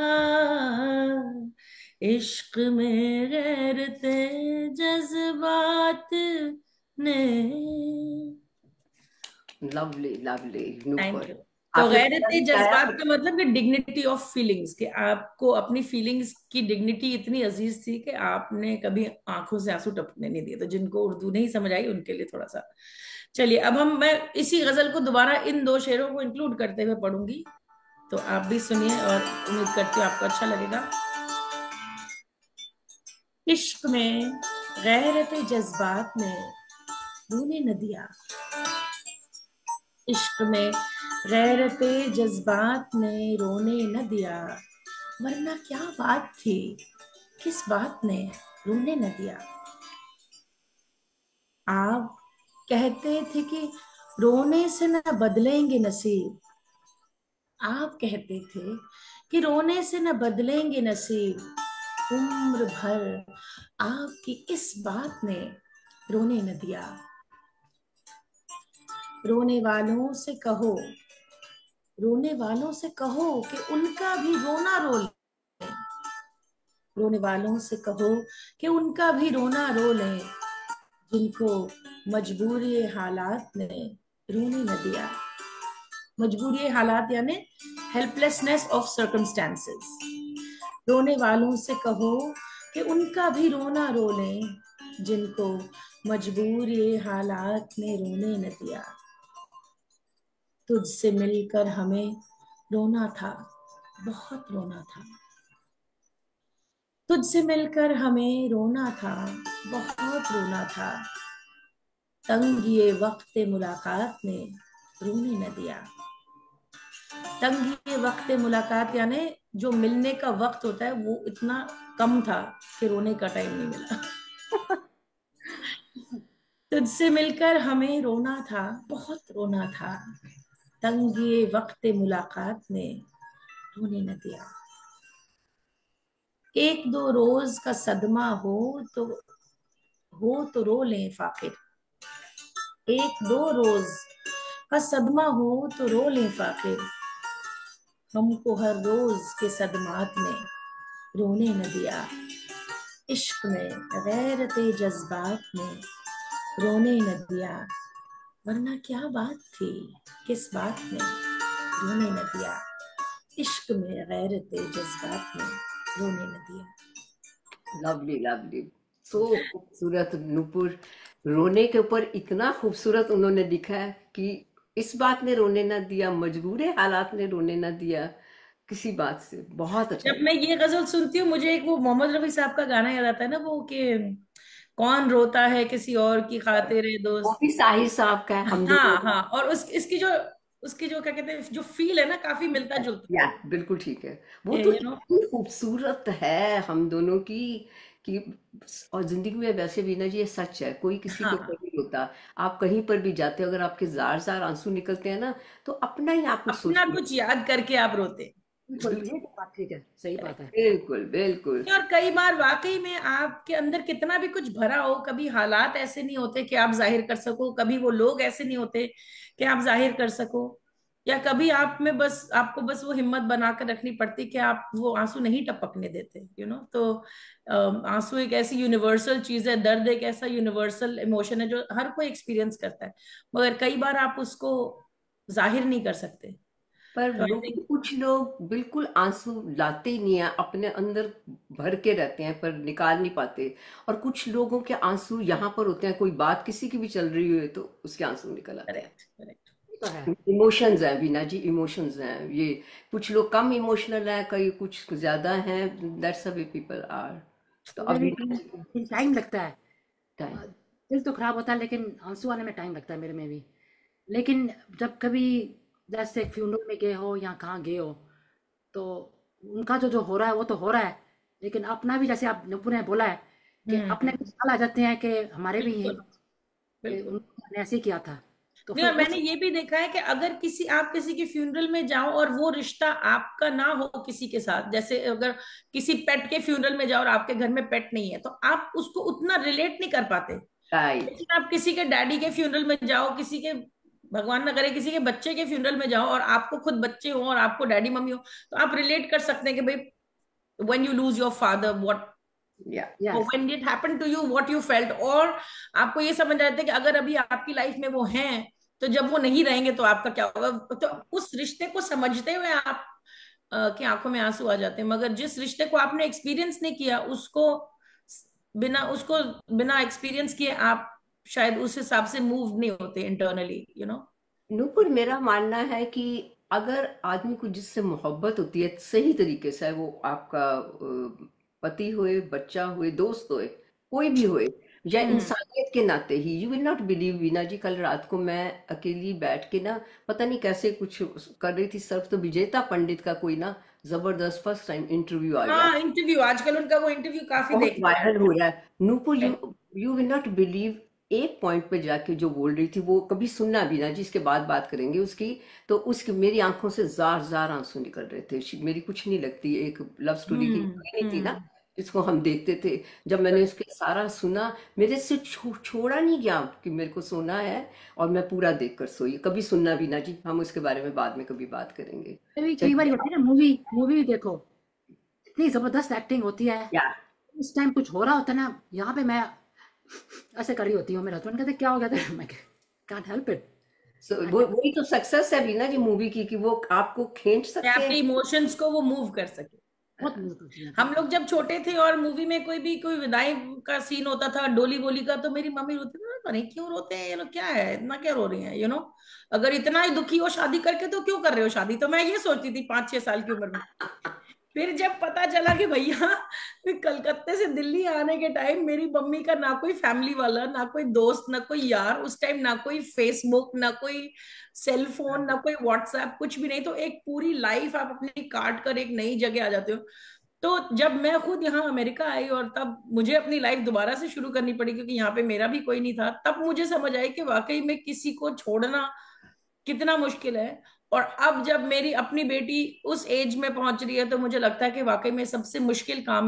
[SPEAKER 3] इश्क में गैरते जज्बात ने।
[SPEAKER 4] Lovely lovely
[SPEAKER 3] thank
[SPEAKER 4] Nupur.
[SPEAKER 3] You. तो
[SPEAKER 4] आपने
[SPEAKER 3] गैरते
[SPEAKER 4] पता बताया।
[SPEAKER 3] जज्बात का मतलब कि डिग्निटी ऑफ फीलिंग्स, कि आपको अपनी फीलिंग्स की डिग्निटी इतनी अजीज थी कि आपने कभी आंखों से आंसू टपकने नहीं दिए। तो जिनको उर्दू नहीं समझ आई उनके लिए थोड़ा सा, चलिए अब हम, मैं इसी गजल को दोबारा इन दो शेरों को इंक्लूड करते हुए पढ़ूंगी, तो आप भी सुनिए और उम्मीद करती हूँ आपको अच्छा लगेगा। इश्क में गैरत जज्बात में रोने न दिया, इश्क में गैरत जज्बात ने रोने न दिया, वरना क्या बात थी, किस बात ने रोने न दिया। आप कहते थे कि रोने से न बदलेंगे नसीब, आप कहते थे कि रोने से न बदलेंगे नसीब, उम्र भर आपकी इस बात ने रोने न दिया। रोने वालों से कहो, रोने वालों से कहो कि उनका भी रोना रो ले, रोने वालों से कहो कि उनका भी रोना रो ले, जिनको मजबूरी हालात ने रोने न दिया। मजबूरी हालात यानी हेल्पलेसनेस ऑफ सर्कमस्टेंसेस। रोने वालों से कहो कि उनका भी रोना रो ले, जिनको मजबूरी हालात ने रोने न दिया। तुझसे मिलकर हमें रोना था, बहुत रोना था, तुझसे मिलकर हमें रोना था, बहुत रोना था, तंग ये वक्त मुलाकात ने रोने न दिया। तंग ये वक्त मुलाकात यानी जो मिलने का वक्त होता है वो इतना कम था कि रोने का टाइम नहीं मिला। तुझसे मिलकर हमें रोना था, बहुत रोना था, तंग ये वक्त मुलाकात ने रोने न दिया। एक दो रोज का सदमा हो तो हो तो रो लें फाकिर, एक दो रोज का सदमा हो तो रो ले फाकिर, हमको हर रोज के सदमात ने रोने न दिया, इश्क में गैरते जज्बात ने रोने न दिया, वरना क्या बात थी, किस बात ने रोने न दिया, इश्क में गैरते जज्बात ने रोने न दिया।
[SPEAKER 4] लवली लवली, सो खूबसूरत नूपुर। रोने के ऊपर इतना खूबसूरत उन्होंने लिखा है कि इस बात ने रोने ना दिया, मजबूर हालात ने रोने ना दिया, किसी बात से। बहुत अच्छा।
[SPEAKER 3] जब मैं ये गजल सुनती हूँ मुझे एक वो मोहम्मद रफी साहब का गाना याद आता है ना, वो कि कौन रोता है किसी और की खातिर है
[SPEAKER 4] वो
[SPEAKER 3] दोस्त।
[SPEAKER 4] भी साहिर साहब का है, हम दोनों
[SPEAKER 3] हाँ हाँ, और उस इसकी जो उसकी जो क्या कहते हैं जो फील है ना, काफी मिलता
[SPEAKER 4] का।
[SPEAKER 3] जुलता
[SPEAKER 4] या बिल्कुल ठीक है। वो
[SPEAKER 3] है,
[SPEAKER 4] तो
[SPEAKER 3] यू नो।
[SPEAKER 4] इतनी खूबसूरत है हम दोनों की कि, और जिंदगी में वैसे भी ना जी, ये सच है, कोई किसी को
[SPEAKER 3] हाँ,
[SPEAKER 4] नहीं होता। आप कहीं पर भी जाते हो, अगर आपके जार जार आंसू निकलते हैं ना, तो अपना ही आप कुछ
[SPEAKER 3] अपना
[SPEAKER 4] सोचिए।
[SPEAKER 3] कुछ याद करके आप रोते।
[SPEAKER 2] बिल्कुल, ये तो बात ठीक है, सही बात है।
[SPEAKER 4] बिल्कुल बिल्कुल।
[SPEAKER 3] और कई बार वाकई में आपके अंदर कितना भी कुछ भरा हो, कभी हालात ऐसे नहीं होते कि आप जाहिर कर सको, कभी वो लोग ऐसे नहीं होते कि आप जाहिर कर सको, या कभी आप में बस आपको बस वो हिम्मत बनाकर रखनी पड़ती कि आप वो आंसू नहीं टपकने देते, यू नो। तो अम, आंसू एक ऐसी यूनिवर्सल चीज है, दर्द एक ऐसा यूनिवर्सल इमोशन है जो हर कोई एक्सपीरियंस करता है, मगर कई बार आप उसको जाहिर नहीं कर सकते।
[SPEAKER 4] पर
[SPEAKER 3] तो आई
[SPEAKER 4] लोग,
[SPEAKER 3] थिंक
[SPEAKER 4] कुछ लोग बिल्कुल आंसू लाते ही नहीं है, अपने अंदर भर के रहते हैं पर निकाल नहीं पाते। और कुछ लोगों के आंसू यहाँ पर होते हैं, कोई बात किसी की भी चल रही है तो उसके आंसू निकल आते हैं।
[SPEAKER 3] Correct correct.
[SPEAKER 2] ये तो है।
[SPEAKER 4] इमोशंस हैं बीना जी, इमोशंस हैं ये। कुछ लोग कम इमोशनल हैं, कई कुछ ज्यादा हैं। That's the way people are. तो अब बीना जी,
[SPEAKER 2] टाइम लगता है।
[SPEAKER 4] टाइम।
[SPEAKER 2] दिल तो खराब होता है लेकिन आंसू आने में टाइम लगता है, मेरे में भी। लेकिन जब कभी जैसे फ्यूनरल में गए हो या कहाँ गए हो, तो उनका जो जो हो रहा है वो तो हो रहा है, लेकिन अपना भी, जैसे आप नुपुर ने बोला है कि अपने
[SPEAKER 3] हम्म,
[SPEAKER 2] कुछ ख्याल आ जाते हैं कि हमारे भी यही,
[SPEAKER 3] बिल्कुल
[SPEAKER 2] कि
[SPEAKER 3] बिल्कुल।
[SPEAKER 2] उन्होंने ऐसे ही किया था, तो
[SPEAKER 3] नहीं,
[SPEAKER 2] फिर
[SPEAKER 3] और
[SPEAKER 2] उस।
[SPEAKER 3] मैंने ये भी देखा है कि अगर किसी आप किसी के फ्यूनरल में जाओ और वो रिश्ता आपका ना हो किसी के साथ, जैसे अगर किसी पेट के फ्यूनरल में जाओ और आपके घर में पेट नहीं है, तो आप उसको उतना रिलेट नहीं कर पाते।
[SPEAKER 4] राइट।
[SPEAKER 3] लेकिन आप किसी के डैडी के फ्यूनरल में जाओ, किसी के, भगवान ना करे, किसी के बच्चे के फ्यूनरल में जाओ और आपको खुद बच्चे हो और आपको डैडी मम्मी हो, तो आप रिलेट कर सकते हैं कि भाई when you lose your father what,
[SPEAKER 4] या
[SPEAKER 3] और
[SPEAKER 2] yes.
[SPEAKER 3] When it happen to you what you felt. और आपको ये समझ आते हैं कि अगर अभी आपकी लाइफ में वो हैं, तो जब वो नहीं रहेंगे तो आपका क्या होगा। तो उस रिश्ते को समझते हुए आप अ, की आंखों में आंसू आ जाते हैं, मगर जिस रिश्ते को आपने एक्सपीरियंस नहीं किया उसको, बिना उसको बिना एक्सपीरियंस किए आप शायद उस हिसाब से मूव नहीं होते इंटरनली, यू नो।
[SPEAKER 4] नूपुर, मेरा मानना है कि अगर आदमी को जिससे मोहब्बत होती है सही तरीके से, वो आपका अ, पति होए, बच्चा होए, दोस्त होए, कोई भी होए, या
[SPEAKER 3] हम्म।
[SPEAKER 4] इंसानियत के नाते ही, you will not believe Veena ji, कल रात को मैं अकेली बैठ के ना, पता नहीं कैसे कुछ कर रही थी सर्फ, तो विजेता पंडित का कोई ना जबरदस्त फर्स्ट टाइम इंटरव्यू आ गया।
[SPEAKER 3] हाँ, इंटरव्यू आजकल उनका वो इंटरव्यू काफी
[SPEAKER 4] बहुत
[SPEAKER 3] देखते
[SPEAKER 4] वायरल हो रहा है नूपुर।
[SPEAKER 3] हैं।
[SPEAKER 4] You you will not believe, एक पॉइंट पे जाके जो बोल रही थी, वो कभी सुनना भी ना जी, इसके बाद बात करेंगे उसकी। तो उसकी, मेरी आंखों से जार जार आंसू निकल रहे थे। शी- मेरी कुछ नहीं लगती, एक लव स्टोरी की
[SPEAKER 3] हम्म
[SPEAKER 4] कहानी थी ना,
[SPEAKER 3] हम्म।
[SPEAKER 4] जिसको हम देखते थे। जब मैंने उसके सारा सुना, मेरे से छो, छोड़ा नहीं गया कि मेरे को सोना है, और मैं पूरा देख कर सोई। कभी सुनना भी ना जी, हम उसके बारे में बाद में कभी बात करेंगे।
[SPEAKER 2] कई कई बार
[SPEAKER 4] चलिए।
[SPEAKER 2] होती है ना, मूवी मूवी भी देखो, इतनी जबरदस्त एक्टिंग होती है,
[SPEAKER 4] या
[SPEAKER 2] उस टाइम कुछ हो रहा होता है ना, यहाँ पे मैं ऐसे कर रही होती हूँ, मेरे हस्बैंड कहते क्या हो गया था, मैं कांट हेल्प इट।
[SPEAKER 4] so, वो वही तो सक्सेस है भी ना जी मूवी की, कि वो आपको खींच
[SPEAKER 3] कि
[SPEAKER 4] सकते
[SPEAKER 3] आपके
[SPEAKER 4] हैं।
[SPEAKER 3] इमोशंस को वो मूव कर सके।
[SPEAKER 2] बहुत मदद करती है,
[SPEAKER 3] हम
[SPEAKER 2] बहुत।
[SPEAKER 3] लोग जब छोटे थे और मूवी में कोई भी कोई विदाई का सीन होता था, डोली बोली का, तो मेरी मम्मी रोती थी, पता नहीं क्यों रोते हैं ये लोग, क्या है इतना, क्या रो रही हैं, यू नो। अगर इतना ही दुखी हो शादी करके तो क्यों कर रहे हो शादी, तो मैं ये सोचती थी पांच छह साल की उम्र में। फिर जब पता चला कि भैया फिर कलकत्ते से दिल्ली आने के टाइम मेरी मम्मी का ना कोई फैमिली वाला, ना कोई दोस्त, ना कोई यार, उस टाइम ना कोई फेसबुक, ना कोई सेल फोन, ना कोई व्हाट्सएप, कुछ भी नहीं, तो एक पूरी लाइफ आप अपनी काट कर एक नई जगह आ जाते हो। तो जब मैं खुद यहाँ अमेरिका आई और तब मुझे अपनी लाइफ दोबारा से शुरू करनी पड़ी, क्योंकि यहाँ पे मेरा भी कोई नहीं था, तब मुझे समझ आई कि वाकई में किसी को छोड़ना कितना मुश्किल है। और अब जब मेरी अपनी बेटी उस एज में पहुंच रही है, तो मुझे लगता है कि वाकई में सबसे मुश्किल काम है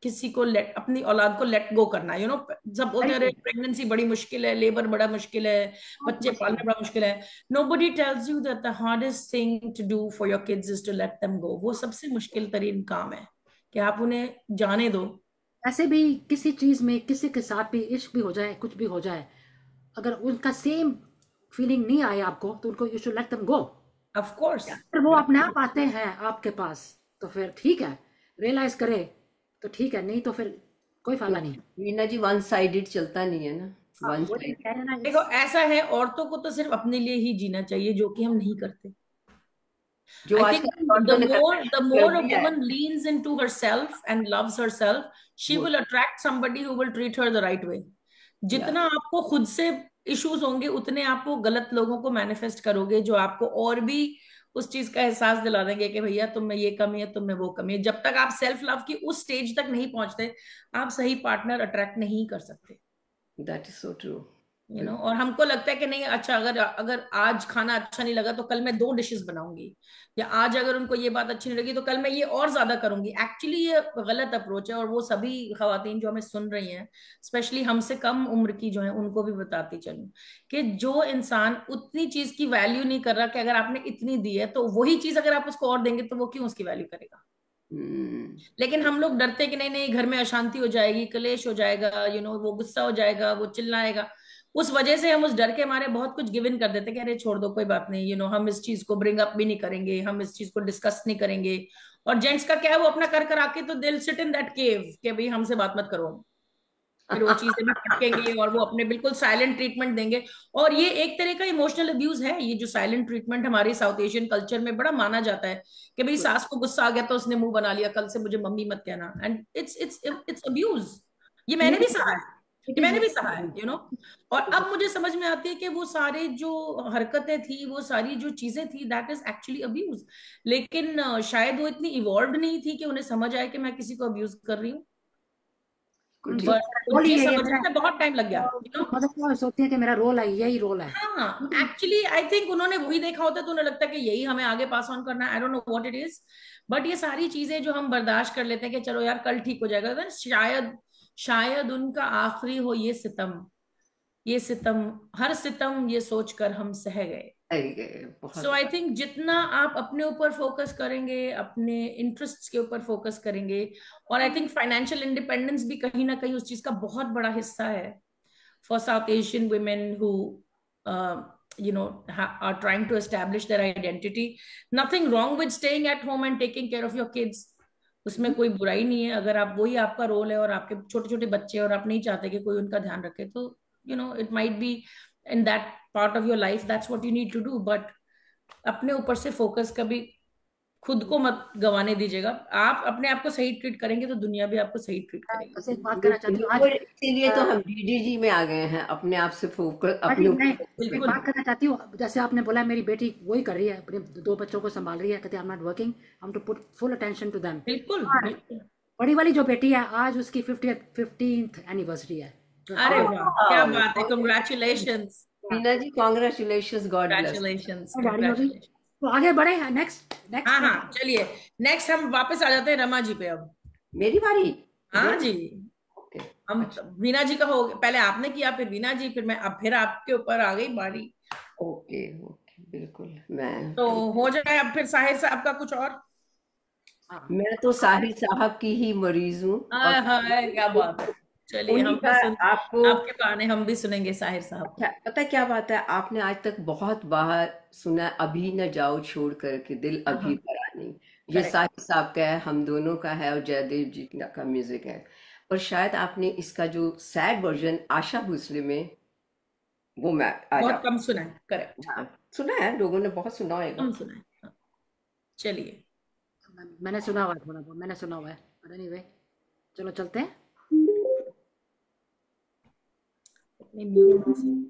[SPEAKER 3] किसी को लेट अपनी औलाद को लेट गो करना, यू नो सब बोलते हैं प्रेगनेंसी बड़ी मुश्किल है, लेबर बड़ा मुश्किल है, बच्चे पालना बड़ा मुश्किल है। Nobody tells you that the hardest thing to do for your kids is to let them go. वो सबसे मुश्किल तरीन काम है कि आप उन्हें जाने दो।
[SPEAKER 2] ऐसे भी किसी चीज में किसी के साथ भी इश्क भी हो जाए, कुछ भी हो जाए, अगर उनका सेम फीलिंग नहीं आए आपको, तो उनको you should let them go.
[SPEAKER 3] Of course
[SPEAKER 2] अगर वो अपने आप आते हैं आपके पास तो फिर ठीक है, रियलाइज करे तो ठीक है, नहीं तो फिर कोई फायदा नहीं।
[SPEAKER 4] वीना जी वन साइडेड चलता नहीं है ना, वन
[SPEAKER 2] वो
[SPEAKER 4] साइड।
[SPEAKER 2] कह रहे हैं ना,
[SPEAKER 3] देखो ऐसा है, औरतों को तो सिर्फ अपने लिए ही जीना चाहिए, जो कि हम नहीं करते।
[SPEAKER 4] जो
[SPEAKER 3] I
[SPEAKER 4] आज
[SPEAKER 3] think
[SPEAKER 4] कल
[SPEAKER 3] the
[SPEAKER 4] औरतों ने
[SPEAKER 3] more
[SPEAKER 4] करना
[SPEAKER 3] the
[SPEAKER 4] शुरू
[SPEAKER 3] more
[SPEAKER 4] कर
[SPEAKER 3] a
[SPEAKER 4] दिया है,
[SPEAKER 3] woman leans into herself and loves herself, she
[SPEAKER 4] वो
[SPEAKER 3] will attract somebody who will treat her the right way.
[SPEAKER 4] या
[SPEAKER 3] जितना आपको खुद से इश्यूज होंगे, उतने आप वो गलत लोगों को मैनिफेस्ट करोगे, जो आपको और भी उस चीज का एहसास दिला देंगे कि भैया तुम में ये कमी है, तुम में वो कमी है। जब तक आप सेल्फ लव की उस स्टेज तक नहीं पहुंचते, आप सही पार्टनर अट्रैक्ट नहीं कर सकते,
[SPEAKER 4] that is so true.
[SPEAKER 3] You know. और हमको लगता है कि नहीं, अच्छा अगर अगर आज खाना अच्छा नहीं लगा तो कल मैं दो डिशेस बनाऊंगी, या आज अगर उनको ये बात अच्छी नहीं लगी तो कल मैं ये और ज्यादा करूंगी। एक्चुअली ये गलत अप्रोच है, और वो सभी खवातीन जो हमें सुन रही हैं, स्पेशली हमसे कम उम्र की जो है, उनको भी बताती चलूं कि जो इंसान उतनी चीज की वैल्यू नहीं कर रहा, कि अगर आपने इतनी दी है तो वही चीज अगर आप उसको और देंगे तो वो क्यों उसकी वैल्यू करेगा।
[SPEAKER 4] हम्म,
[SPEAKER 3] लेकिन हम लोग डरते कि नहीं नहीं घर में अशांति हो जाएगी, कलेश हो जाएगा, यू नो वो गुस्सा हो जाएगा, वो चिल्लाएगा। उस वजह से हम उस डर के मारे बहुत कुछ गिव इन कर देते कि अरे छोड़ दो कोई बात नहीं, यू नो हम इस चीज को ब्रिंग अप भी नहीं करेंगे, हम इस चीज को डिस्कस नहीं करेंगे। और जेंट्स का क्या है, वो अपना कर कर आके तो दिल सिट इन दैट केव कि भाई हमसे बात मत करो। फिर वो चीजें भी फटकेंगे और वो अपने बिल्कुल साइलेंट ट्रीटमेंट देंगे। और ये एक तरह का इमोशनल अब्यूज है, ये जो साइलेंट ट्रीटमेंट हमारे साउथ एशियन कल्चर में बड़ा माना जाता है कि भाई सास को गुस्सा आ गया तो उसने मुंह बना लिया, कल से मुझे मम्मी मत कहना, and it's it's it's abuse. ये मैंने भी सहा है,
[SPEAKER 2] इट
[SPEAKER 3] ये
[SPEAKER 2] इज
[SPEAKER 3] मैंने भी सहा है, यू नो। और अब मुझे समझ में आती है कि वो सारे जो हरकतें थी, वो सारी जो चीजें थी, दैट इज एक्चुअली अब्यूज। लेकिन अ, शायद वो इतनी इवॉल्व नहीं थी कि उन्हें समझ आए कि मैं किसी को अब्यूज कर रही हूँ। बट ये समझने में बहुत टाइम लग गया, यू नो।
[SPEAKER 2] मदर सोचती है कि मेरा रोल है, यही रोल है।
[SPEAKER 3] हाँ एक्चुअली आई थिंक उन्होंने वही देखा होता तो उन्हें लगता है कि यही हमें आगे पास ऑन करना है। I don't know what it is, but ये सारी चीजें जो हम बर्दाश्त कर लेते हैं कि चलो यार कल ठीक हो जाएगा, तो शायद शायद उनका आखिरी हो ये सितम, ये सितम, हर सितम ये सोचकर हम सह गए। सो आई थिंक जितना आप अपने ऊपर फोकस करेंगे, अपने इंटरेस्ट्स के ऊपर फोकस करेंगे, और आई थिंक फाइनेंशियल इंडिपेंडेंस भी कहीं ना कहीं उस चीज का बहुत बड़ा हिस्सा है for South Asian women who, uh, you know, ha- are trying to establish their identity. Nothing wrong with staying at home and taking care of your kids. उसमें कोई बुराई नहीं है, अगर आप वही आपका रोल है और आपके छोटे छोटे बच्चे और आप नहीं चाहते कि कोई उनका ध्यान रखे, तो you know it might be in that part of your life, that's what you need to do. But अपने ऊपर से फोकस कभी खुद को मत गंवाने दीजिएगा। आप अपने आप को सही ट्रीट करेंगे तो दुनिया भी आपको सही ट्रीट करेगी।
[SPEAKER 2] बस एक बात करना चाहती हूँ आज,
[SPEAKER 4] इसीलिए तो हम डीडीजी में आ गए हैं, अपने आप से फोकस
[SPEAKER 2] आज
[SPEAKER 4] अपने
[SPEAKER 2] मैं
[SPEAKER 4] ऊपर।
[SPEAKER 2] एक
[SPEAKER 3] बिल्कुल
[SPEAKER 2] बात करना चाहती हूँ। जैसे आपने बोला मेरी बेटी वही कर रही है, अपने दो बच्चों को संभाल रही है, कहते I am not working, I am to put full attention to them.
[SPEAKER 3] बिल्कुल बिल्कुल।
[SPEAKER 2] बड़ी वाली जो बेटी है, आज उसकी फिफ्टियथ फिफ्टींथ एनिवर्सरी है।
[SPEAKER 3] अरे वाह क्या बात है, congratulations
[SPEAKER 4] Meena ji congratulations, God bless.
[SPEAKER 3] Congratulations
[SPEAKER 2] गाड़ी होगी
[SPEAKER 3] कंग्रेचुलेशंस।
[SPEAKER 2] तो आगे बढ़े। नेक्स्ट नेक्स्ट
[SPEAKER 3] हाँ हाँ चलिए, नेक्स्ट हम वापस आ जाते हैं रमा जी पे अब।
[SPEAKER 4] मेरी बारी।
[SPEAKER 3] हाँ जी,
[SPEAKER 4] ओके,
[SPEAKER 3] हम वीना जी का हो, पहले आपने किया फिर वीना जी, फिर मैं, अब फिर आपके ऊपर आ गई बारी।
[SPEAKER 4] ओके ओके बिल्कुल। मैं
[SPEAKER 3] तो हो जाए अब फिर साहिर साहब का कुछ और।
[SPEAKER 4] मैं तो साहिर साहब की ही मरीज हूँ,
[SPEAKER 3] हाय
[SPEAKER 4] और
[SPEAKER 3] हाय क्या बात है, चलिए हम
[SPEAKER 4] उन्हीं
[SPEAKER 3] भी
[SPEAKER 4] का
[SPEAKER 3] सुन,
[SPEAKER 4] आपको
[SPEAKER 3] आपके गाने हम भी सुनेंगे साहिर साहब।
[SPEAKER 4] क्या पता है क्या बात है, आपने आज तक बहुत बार सुना है, अभी न जाओ छोड़ करके दिल अभी
[SPEAKER 3] हाँ
[SPEAKER 4] भरा नहीं। ये
[SPEAKER 3] करेक्ट।
[SPEAKER 4] साहिर साहब का है, हम दोनों का है, और जयदेव जी का म्यूजिक है। और शायद आपने इसका जो सैड वर्जन आशा भोसले में, वो मैं आज
[SPEAKER 3] बहुत
[SPEAKER 4] आप
[SPEAKER 3] कम सुना है, करेक्ट,
[SPEAKER 4] हाँ सुना है, लोगों ने बहुत सुना होगा।
[SPEAKER 3] कम सुना है। हाँ, चलिए
[SPEAKER 2] मैंने सुना हुआ है, थोड़ा बहुत मैंने सुना हुआ है, but anyway, चलो चलते हैं।
[SPEAKER 3] अपने म्यूट में से।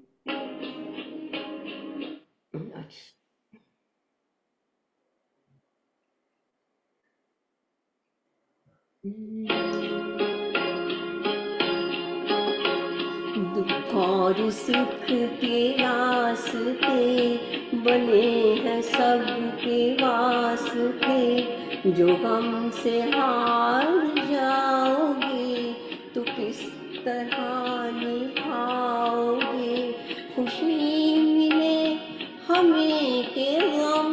[SPEAKER 4] दुख और सुख के रास्ते बने हैं सबके वास्ते, जो हमसे हार जाओगे तरह निभाओगे, खुशी मिले हमें के गम,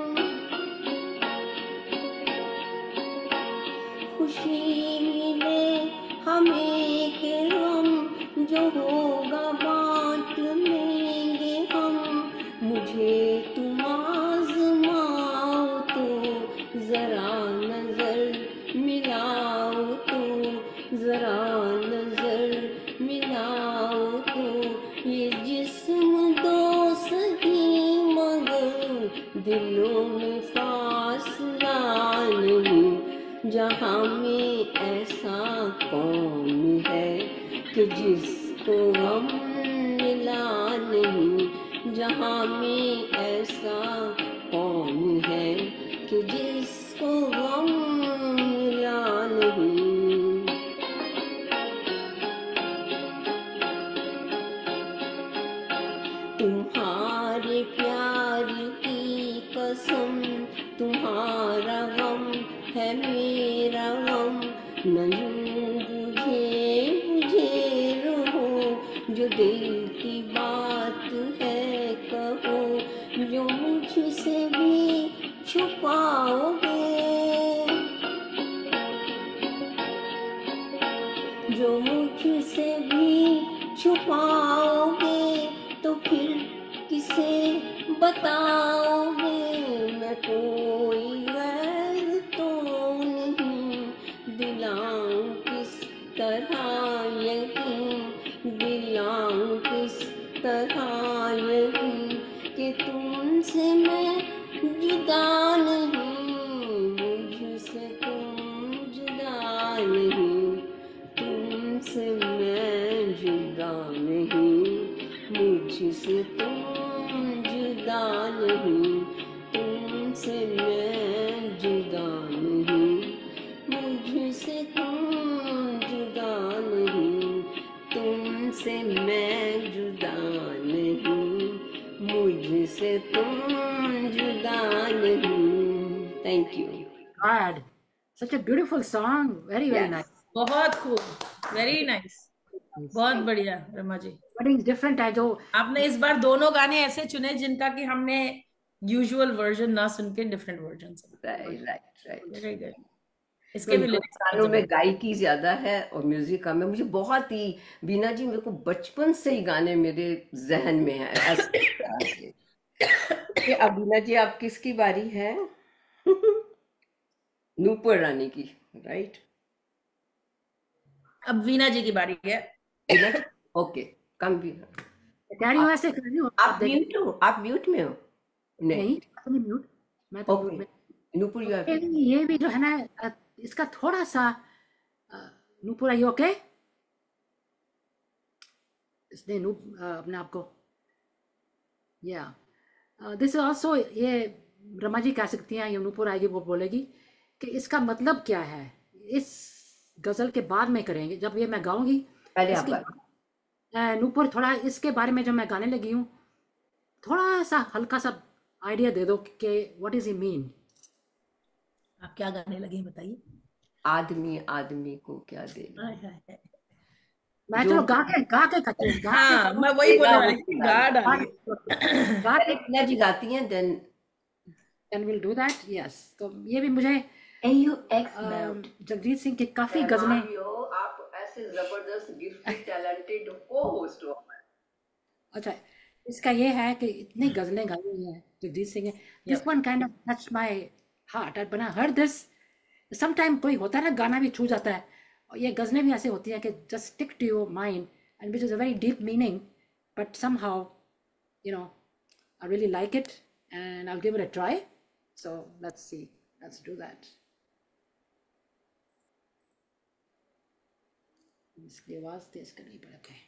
[SPEAKER 4] खुशी मिले हमें के गम, जो होगा बांट लेंगे हम, मुझे तुम आज़माओ तो जरा नजर मिलाओ तो, जरा नजर मिलाओ तो, ये जिस्म दो सही मगर दिलों में फासला नहीं, जहाँ में ऐसा कौन है कि जिसको गम मिला नहीं, जहाँ में ऐसा कौन है कि जिसको गम मिला नहीं। तुम्हारे प्यार की कसम, तुम्हारा गम है मेरा गम, न यूं बुझे बुझे रहो, जो दिल की बात है कहो, जो मुझसे भी छुपाओगे, जो मुझसे भी छुपाओगे, तो फिर किसे बताओगे, मैं कोई गैर तो नहीं, दिलाऊं किस तरह यकीन, दिलाऊं किस तरह यकीन, कि तुमसे मैं जुदा नहीं, मुझसे तुम जुदा नहीं, तुमसे मैं जुदा नहीं, मुझसे तुम जुदा नहीं, तुमसे मैं जुदा नहीं, मुझसे तुम जुदा नहीं, तुमसे मैं जुदा नहीं, मुझसे तुम जुदा नहीं। Thank you.
[SPEAKER 2] God, such a beautiful song. Very, very
[SPEAKER 4] Yes.
[SPEAKER 2] nice.
[SPEAKER 3] बहुत खूब, वेरी नाइस, बहुत बढ़िया रमा जी।
[SPEAKER 2] Weddings different है जो
[SPEAKER 3] आपने इस बार दोनों गाने ऐसे चुने जिनका कि हमने यूजुअल वर्जन ना सुन के डिफरेंट वर्जन से।
[SPEAKER 4] Right, right, right.
[SPEAKER 3] Very good.
[SPEAKER 4] तो
[SPEAKER 3] इसके भी
[SPEAKER 4] इन
[SPEAKER 3] lyrics
[SPEAKER 4] गानों में
[SPEAKER 3] जबरदस्त।
[SPEAKER 4] गायकी ज्यादा है और म्यूजिक कम है। मुझे बहुत ही बीना जी, मेरे को बचपन से ही गाने मेरे जहन में है ऐसे तरह से। ओके, अब बीना जी आप किसकी बारी है? नूपुर रानी की, राइट?
[SPEAKER 3] अब वीना जी की बारी है।
[SPEAKER 4] बीना जी, ओके, कम भी
[SPEAKER 2] कह रही हूँ ऐसे कर रही हूँ
[SPEAKER 4] आप म्यूट हो, आप म्यूट में हो? नहीं,
[SPEAKER 2] नहीं अपनी म्यूट मैं तो म्यूट
[SPEAKER 4] ओके,
[SPEAKER 2] में
[SPEAKER 4] नूपुर यू
[SPEAKER 2] ये भी ये भी जो है ना अ, इसका थोड़ा सा अ, नूपुर आई ओके इसने नूप अ, अपने आप को या दिस इज ऑल्सो ये रमा जी कह सकती हैं, ये नूपुर आएगी वो बोलेगी कि इसका मतलब क्या है। इस गजल के बाद में करेंगे जब ये मैं गाऊंगी
[SPEAKER 4] पहले
[SPEAKER 2] इसके
[SPEAKER 4] आप
[SPEAKER 2] बाद, अ, नूपुर थोड़ा इसके बारे में जब मैं गाने लगी हूँ थोड़ा सा हल्का सा आइडिया दे दो कि व्हाट इज इट मीन।
[SPEAKER 3] आप क्या गाने लगे बताइए।
[SPEAKER 4] आदमी आदमी को क्या देगा,
[SPEAKER 3] हाय, हाय, हाय।
[SPEAKER 2] मैं
[SPEAKER 4] जो
[SPEAKER 2] चलो गा के गा के करती हूँ गा के
[SPEAKER 3] हाँ मैं वही बोलने
[SPEAKER 4] देगा
[SPEAKER 3] वाली
[SPEAKER 4] वो
[SPEAKER 3] थी,
[SPEAKER 4] खिलाएगा।
[SPEAKER 3] गा
[SPEAKER 2] गा
[SPEAKER 3] डालिए।
[SPEAKER 2] के गा
[SPEAKER 4] पहले
[SPEAKER 2] के
[SPEAKER 4] बीना जी गाती हैं, then
[SPEAKER 2] and will do that yes. तो ये भी मुझे
[SPEAKER 4] A U X
[SPEAKER 2] अम, जगजीत सिंह की काफी गजलें
[SPEAKER 4] आप ऐसे जबरदस्त गिफ्टेड टैलेंटेड को होस्ट हो।
[SPEAKER 2] अच्छा इसका ये है कि इतनी गजलें गाई हुई हैं जगजीत सिंह ने। This one kind of touch my heart. I बना हर दिस समटाइम कोई होता है ना गाना भी छू जाता है और ये गजलें भी ऐसे होती हैं कि just stick to your mind and which is a very deep meaning but somehow you know I really like it and I will give it a try. So let's see let's do that. इसकी आवाज़ तेज करनी पड़ेगी।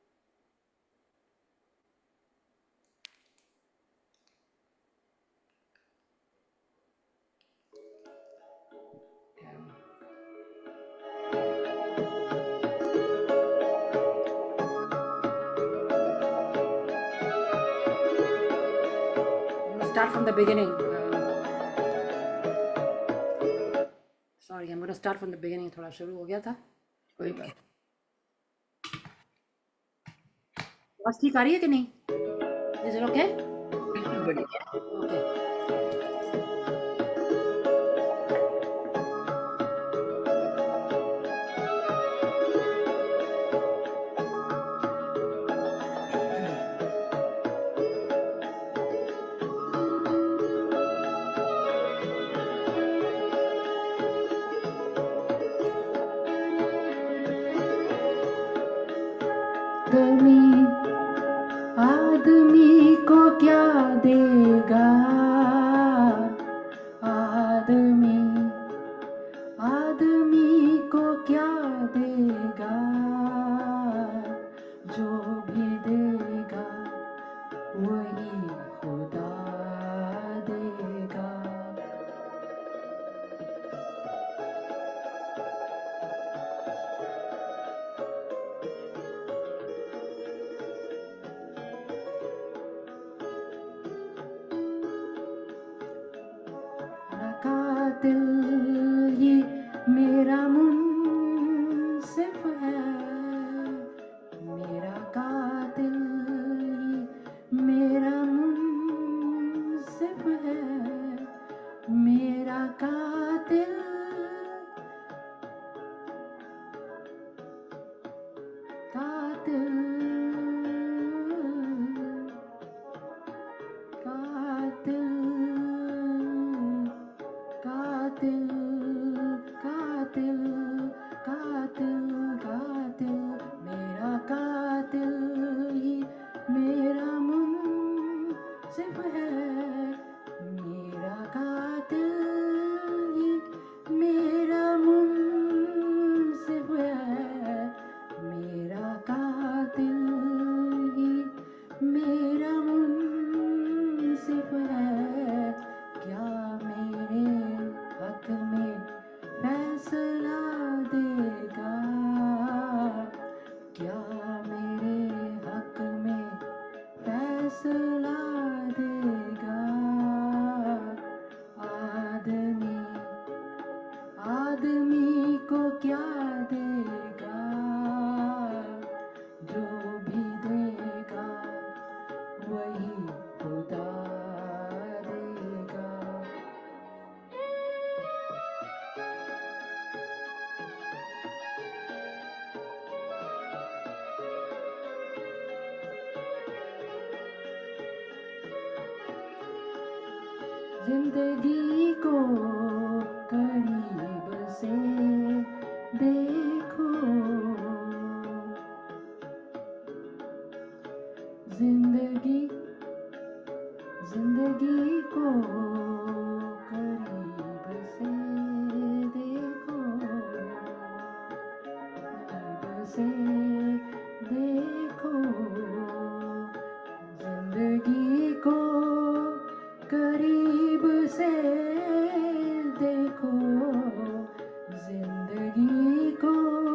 [SPEAKER 2] Start from the beginning. Uh, sorry, I'm going to start from the beginning. थोड़ा शुरू हो गया था।
[SPEAKER 4] कोई बात
[SPEAKER 2] बस ठीक आ रही है कि नहीं? Is it okay?
[SPEAKER 4] बिल्कुल बढ़िया।
[SPEAKER 2] ओके। आदमी आदमी को क्या देगा, आदमी आदमी को क्या देगा, जो भी देगा वही खुदा देगा। मेरा कातिल ये मेरा मुंसिफ है, मेरा कातिल ये मेरा मुंसिफ है, मेरा कातिल कातिल कातिल कातिल कातिल कातिल कातिल मेरा कातिल ही मेरा मुंसिफ है, मेरा कातिल ही मेरा मुंसिफ है, मेरा कातिल ही मेरा मुंसिफ है। क्या मेरे हक में फैसला देगा, क्या मेरे हक में फैसला देगा। आदमी आदमी को क्या देगा, जो भी देगा वही खुदा देगा। जिंदगी को करीब से देखो, जिंदगी जिंदगी को करीब से देखो, करीब से देखो, जिंदगी को करीब से देखो, जिंदगी को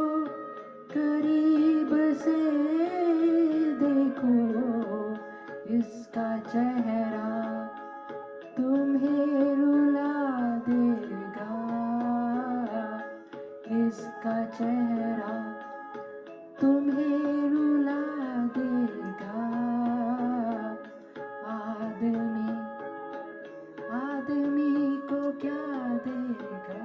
[SPEAKER 2] करीब से देखो, इसका चेहरा तुम्हें रुला देगा, इसका चेहरा तुम्हें रुला देगा। आदमी आदमी को क्या देगा,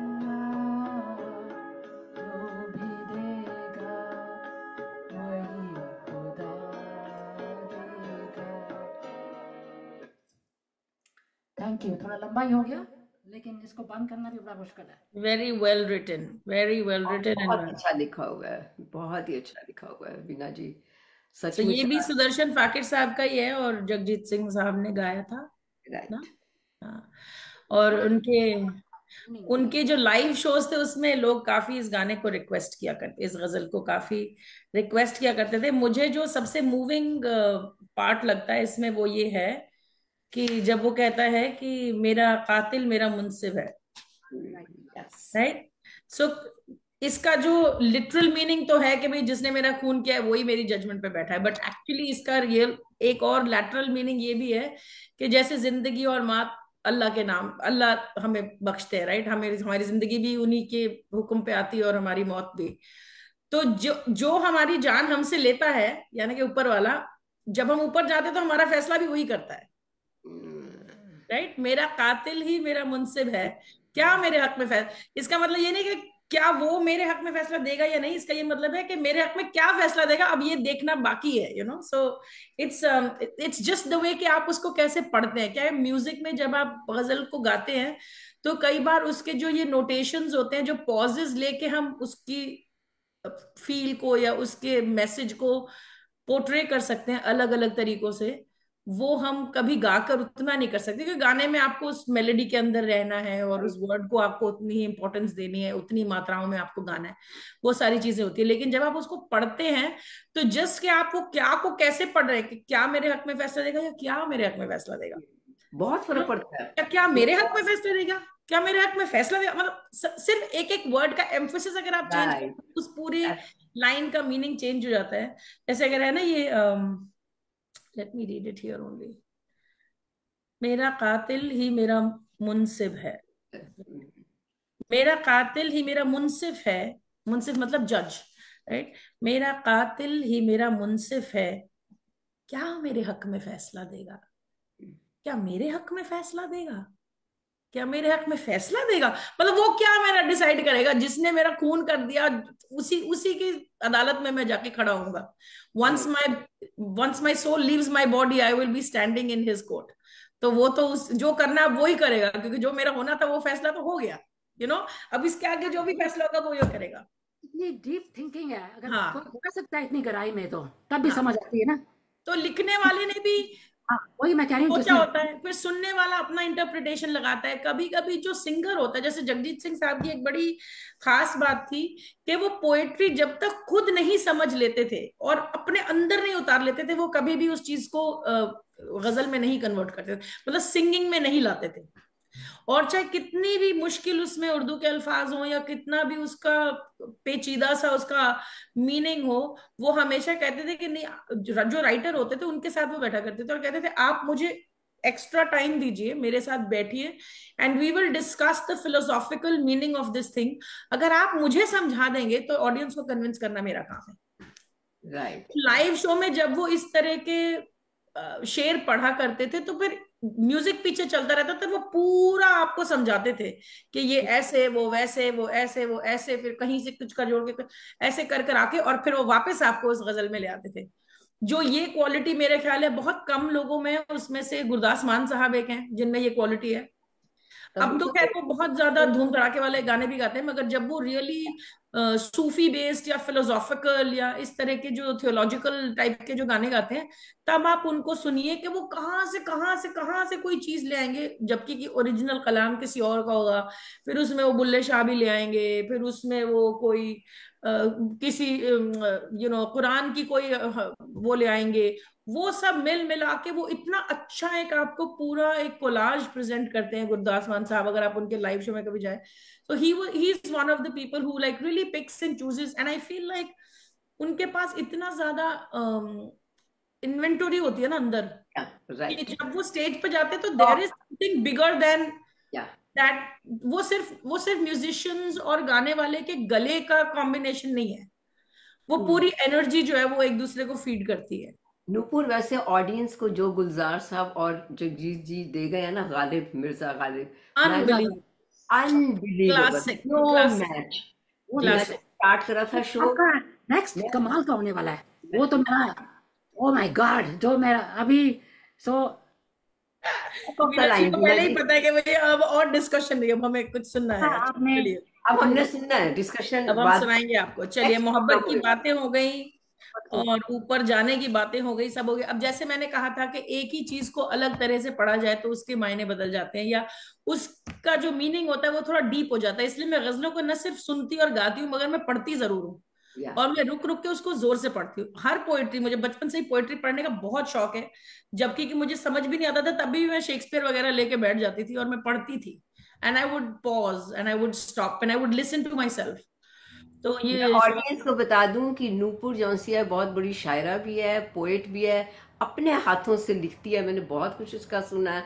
[SPEAKER 2] जो भी देगा वही खुदा देगा। Thank you. थोड़ा लंबा ही हो गया, लेकिन इसको बंद करना भी बड़ा मुश्किल है।
[SPEAKER 3] Very well written, very well written
[SPEAKER 4] बहुत
[SPEAKER 3] एंड
[SPEAKER 4] अच्छा लिखा हुआ है, बहुत ही अच्छा लिखा हुआ है वीना जी,
[SPEAKER 3] तो
[SPEAKER 4] सचमुच।
[SPEAKER 3] ये भी सुदर्शन फाकिर साहब का ही है और जगजीत सिंह साहब ने गाया था ना।
[SPEAKER 4] राइट।
[SPEAKER 3] हाँ। और उनके उनके जो लाइव शोज थे उसमें लोग काफी इस गाने को रिक्वेस्ट किया करते, इस गजल को काफी रिक्वेस्ट किया करते थे। मुझे जो सबसे मूविंग पार्ट लगता है इसमें वो ये है कि जब वो कहता है कि मेरा कातिल मेरा मुंसिफ है,
[SPEAKER 4] यस।
[SPEAKER 3] राइट। सो इसका जो लिटरल मीनिंग तो है कि भाई जिसने मेरा खून किया है वही मेरी जजमेंट पे बैठा है, बट एक्चुअली इसका रियल एक और लैटरल मीनिंग ये भी है कि जैसे जिंदगी और मौत अल्लाह के नाम, अल्लाह हमें बख्शते हैं, राइट। हमें हमारी जिंदगी भी उन्हीं के हुक्म पे आती है और हमारी मौत भी। तो जो जो हमारी जान हमसे लेता है यानी कि ऊपर वाला, जब हम ऊपर जाते हैं तो हमारा फैसला भी वही करता है, राइट। मेरा कातिल ही मेरा मुनसिब है, क्या मेरे हक में फैसला, इसका मतलब ये नहीं कि क्या वो मेरे हक में फैसला देगा या नहीं, इसका ये मतलब है कि मेरे हक में क्या फैसला देगा, अब ये देखना बाकी है, you know. So it's it's just the way कि आप उसको कैसे पढ़ते हैं। क्या है, म्यूजिक में जब आप गजल को गाते हैं तो कई बार उसके जो ये नोटेशंस होते हैं, जो पॉजेज लेके हम उसकी फील को या उसके मैसेज को पोर्ट्रे कर सकते हैं अलग अलग तरीकों से, वो हम कभी गाकर उतना नहीं कर सकते, क्योंकि गाने में आपको उस मेलोडी के अंदर रहना है और उस वर्ड को आपको उतनी ही इंपॉर्टेंस देनी है, उतनी मात्राओं में आपको गाना है, वो सारी चीजें होती है। लेकिन जब आप उसको पढ़ते हैं तो जस्ट कि आप वो क्या को कैसे पढ़ रहे हैं, कि क्या मेरे हक में फैसला देगा या क्या मेरे हक में फैसला देगा,
[SPEAKER 4] बहुत फर्क पड़ता है।
[SPEAKER 3] क्या क्या मेरे हक में फैसला देगा, क्या मेरे हक में फैसला देगा, मतलब स- सिर्फ एक एक वर्ड का एम्फोसिस अगर आप चेंज
[SPEAKER 4] राइट,
[SPEAKER 3] करें उस पूरी लाइन का मीनिंग चेंज हो जाता है। जैसे अगर है ना ये, let me read it here only, मेरा कातिल ही मेरा मुनसिब है, मेरा कातिल ही मेरा मुनसिफ है, मुनसिफ मतलब जज, राइट। मेरा कातिल ही मेरा मुनसिफ है, क्या मेरे हक में फैसला देगा, क्या मेरे हक में फैसला देगा, क्या मेरे हक में फैसला देगा, मतलब वो क्या मेरा डिसाइड करेगा, जिसने मेरा खून कर दिया उसी उसी की अदालत में मैं जाके खड़ा होऊंगा। Once my once my soul leaves my body I will be standing in his court. तो वो तो उस जो करना है वो ही करेगा, क्योंकि जो मेरा होना था वो फैसला तो हो गया, यू नो। अब इसके आगे जो भी फैसला होगा वो ये करेगा।
[SPEAKER 2] इतनी डीप थिंकिंग है, अगर
[SPEAKER 3] हाँ
[SPEAKER 2] कोई कर सकता है इतनी गहराई में तो तब भी
[SPEAKER 3] हाँ,
[SPEAKER 2] समझ आती है ना।
[SPEAKER 3] तो लिखने वाले ने भी
[SPEAKER 2] हाँ, वही मैं कह रही हूँ
[SPEAKER 3] सोचा
[SPEAKER 2] जिसने।
[SPEAKER 3] होता है, फिर सुनने वाला अपना इंटरप्रिटेशन लगाता है। कभी कभी जो सिंगर होता है, जैसे जगजीत सिंह साहब की एक बड़ी खास बात थी कि वो पोएट्री जब तक खुद नहीं समझ लेते थे और अपने अंदर नहीं उतार लेते थे, वो कभी भी उस चीज को अ, गजल में नहीं कन्वर्ट करते थे, मतलब सिंगिंग में नहीं लाते थे। और चाहे कितनी भी मुश्किल उसमें उर्दू के अल्फाज हो या कितना भी उसका पेचीदा सा उसका मीनिंग हो, वो हमेशा कहते थे कि नहीं, जो राइटर होते थे उनके साथ वो बैठा करते थे और कहते थे आप मुझे एक्स्ट्रा टाइम दीजिए, मेरे साथ बैठिए, and we will discuss the philosophical meaning of this thing. अगर आप मुझे समझा देंगे तो ऑडियंस को कन्विंस करना मेरा काम है।
[SPEAKER 4] राइट।
[SPEAKER 3] लाइव शो में जब वो इस तरह के अ, शेर पढ़ा करते थे तो फिर म्यूजिक पीछे चलता रहता था, वो पूरा आपको समझाते थे कि ये ऐसे वो वैसे वो ऐसे वो ऐसे, फिर कहीं से कुछ कर जोड़ के ऐसे कर कर आके और फिर वो वापस आपको उस गजल में ले आते थे। जो ये क्वालिटी मेरे ख्याल है बहुत कम लोगों में है, उसमें से गुरदास मान साहब एक हैं जिनमें ये क्वालिटी है। अब
[SPEAKER 4] तभी
[SPEAKER 3] तो
[SPEAKER 4] तो
[SPEAKER 3] खैर वो बहुत ज्यादा धूम धड़ाके वाले गाने भी गाते हैं, मगर जब वो रियली सूफी बेस्ड या फिलोसॉफिकल या इस तरह के जो थियोलॉजिकल टाइप के जो गाने गाते हैं, तब आप उनको सुनिए कि वो कहाँ से कहाँ से कहाँ से कोई चीज ले आएंगे, जबकि कि ओरिजिनल कलाम किसी और का होगा। फिर उसमें वो बुल्ले शाह भी ले आएंगे, फिर उसमें वो कोई अ, किसी यू नो कुरान की कोई अ, वो ले आएंगे। वो सब मिल मिला के वो इतना अच्छा एक आपको पूरा एक कोलाज प्रेजेंट करते हैं गुरदास मान साहब। अगर आप उनके लाइव शो में कभी जाए तो he he is one of the people who like really picks and chooses, and I feel like उनके पास इतना ज्यादा इन्वेंटोरी होती है ना अंदर, कि
[SPEAKER 4] राइट।
[SPEAKER 3] जब वो स्टेज पे जाते हैं तो there is something bigger than
[SPEAKER 4] या
[SPEAKER 3] दैट। वो सिर्फ वो सिर्फ म्यूजिशियंस और गाने वाले के गले का कॉम्बिनेशन नहीं है, वो पूरी एनर्जी जो है वो एक दूसरे को फीड करती है।
[SPEAKER 4] नूपुर, वैसे ऑडियंस को जो गुलजार साहब और जगजीत जी दे गए हैं ना, गालिब, मिर्जा गालिब, मैं
[SPEAKER 3] unbelieve
[SPEAKER 4] unbelievable,
[SPEAKER 3] classic
[SPEAKER 4] no
[SPEAKER 3] classic
[SPEAKER 4] match.
[SPEAKER 2] वो
[SPEAKER 4] मैं
[SPEAKER 3] क्लासिक।
[SPEAKER 4] स्टार्ट करा था शो,
[SPEAKER 2] आपका नेक्स्ट कमाल का होने वाला है, वो तो मेरा, ओ माय गॉड, जो मेरा अभी सो
[SPEAKER 4] कब कल
[SPEAKER 3] मीनाक्षी को
[SPEAKER 4] आएंगी ना
[SPEAKER 3] पहले ही
[SPEAKER 4] जी?
[SPEAKER 3] पता है कि भाई अब और डिस्कशन नहीं, अब हमें कुछ सुनना है। अच्छा
[SPEAKER 2] आपने
[SPEAKER 3] चलिए,
[SPEAKER 4] अब हमने सुनना है, डिस्कशन
[SPEAKER 3] अब हम
[SPEAKER 4] बाद
[SPEAKER 3] सुनाएंगे आपको। चलिए,
[SPEAKER 4] नेक्स्ट
[SPEAKER 3] मोहब्बत की
[SPEAKER 4] प्रोग्राम।
[SPEAKER 3] बातें हो गई और ऊपर जाने की बातें हो गई, सब हो गई। अब जैसे मैंने कहा था कि एक ही चीज को अलग तरह से पढ़ा जाए तो उसके मायने बदल जाते हैं, या उसका जो मीनिंग होता है वो थोड़ा डीप हो जाता है। इसलिए मैं गजलों को न सिर्फ सुनती और गाती हूँ, मगर मैं पढ़ती जरूर हूँ,
[SPEAKER 4] या
[SPEAKER 3] और मैं रुक रुक के उसको जोर से पढ़ती हूँ। हर पोएट्री, मुझे बचपन से ही पोएट्री पढ़ने का बहुत शौक है, जबकि कि मुझे समझ भी नहीं आता था तभी भी मैं शेक्सपियर वगैरह लेके बैठ जाती थी और मैं पढ़ती थी। And I would pause and I would stop and I would listen to my self. तो
[SPEAKER 4] मैं
[SPEAKER 3] ये
[SPEAKER 4] ऑडियंस को बता दूं कि नूपुर जौनसी है, बहुत बड़ी शायरा भी है, पोएट भी है, अपने हाथों से लिखती है, मैंने बहुत कुछ उसका सुना है।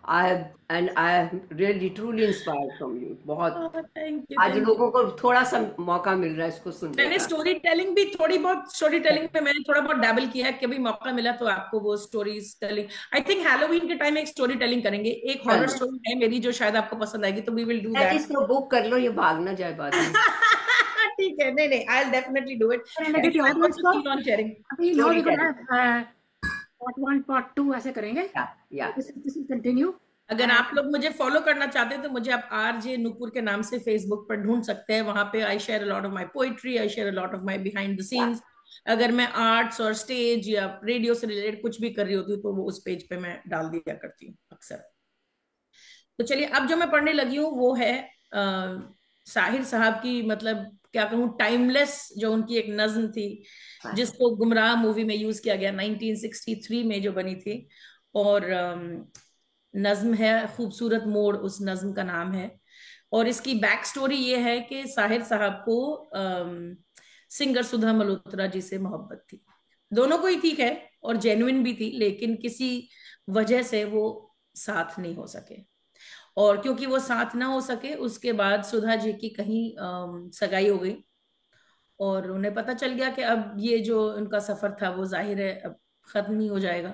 [SPEAKER 4] I and I am really truly inspired from you. बहुत
[SPEAKER 3] थैंक यू
[SPEAKER 4] आज
[SPEAKER 3] थैंक यू।
[SPEAKER 4] लोगों को थोड़ा सा मौका मिल रहा है इसको सुनने
[SPEAKER 3] मैंने
[SPEAKER 4] का।
[SPEAKER 3] स्टोरी टेलिंग भी थोड़ी बहुत, स्टोरी टेलिंग में मैंने थोड़ा बहुत डैबल किया है, कभी मौका मिला तो आपको वो story telling, I think Halloween के टाइम में एक स्टोरी टेलिंग करेंगे। एक हॉरर
[SPEAKER 4] चलो,
[SPEAKER 3] स्टोरी है मेरी जो शायद आपको पसंद आएगी, तो वी विल डू
[SPEAKER 4] मैं
[SPEAKER 3] दैट।
[SPEAKER 4] इसको बुक कर लो, ये भाग ना जाए बाद में।
[SPEAKER 3] ठीक है, नहीं नहीं, I will definitely do it.
[SPEAKER 2] करने लगे कि
[SPEAKER 3] आई एम
[SPEAKER 2] ऑडियंस
[SPEAKER 3] आल्सो
[SPEAKER 2] को
[SPEAKER 3] कीन ऑन शेयरिंग
[SPEAKER 2] अभी now
[SPEAKER 3] story
[SPEAKER 2] we gonna
[SPEAKER 3] telling.
[SPEAKER 2] Part one part two ऐसे करेंगे।
[SPEAKER 4] या या
[SPEAKER 2] दिस दिस विल कंटिन्यू।
[SPEAKER 3] अगर आप लोग मुझे फॉलो करना चाहते हैं तो मुझे आप आर जे नूपुर के नाम से फेसबुक पर ढूंढ सकते हैं। वहां पे I share a lot of my poetry, I share a lot of my behind the scenes. अगर मैं आर्ट्स और स्टेज या रेडियो से रिलेटेड कुछ भी कर रही होती हूँ तो वो उस पेज पे मैं डाल दिया करती हूँ अक्सर। तो चलिए, अब जो मैं पढ़ने लगी हूँ वो है आ, साहिर साहब की, मतलब क्या कहूँ, टाइमलेस जो उनकी एक नज्म थी जिसको गुमराह मूवी में यूज किया गया नाइनटीन सिक्सटी थ्री में, जो बनी थी। और अम, नज्म है खूबसूरत मोड़, उस नज्म का नाम है। और इसकी बैक स्टोरी ये है कि साहिर साहब को अम, सिंगर सुधा मल्होत्रा जी से मोहब्बत थी। दोनों को ही ठीक है, और जेन्युइन भी थी, लेकिन किसी वजह से वो साथ नहीं हो सके। और क्योंकि वो साथ ना हो सके, उसके बाद सुधा जी की कहीं अम, सगाई हो गई, और उन्हें पता चल गया कि अब ये जो उनका सफर था वो जाहिर है अब खत्म ही हो जाएगा।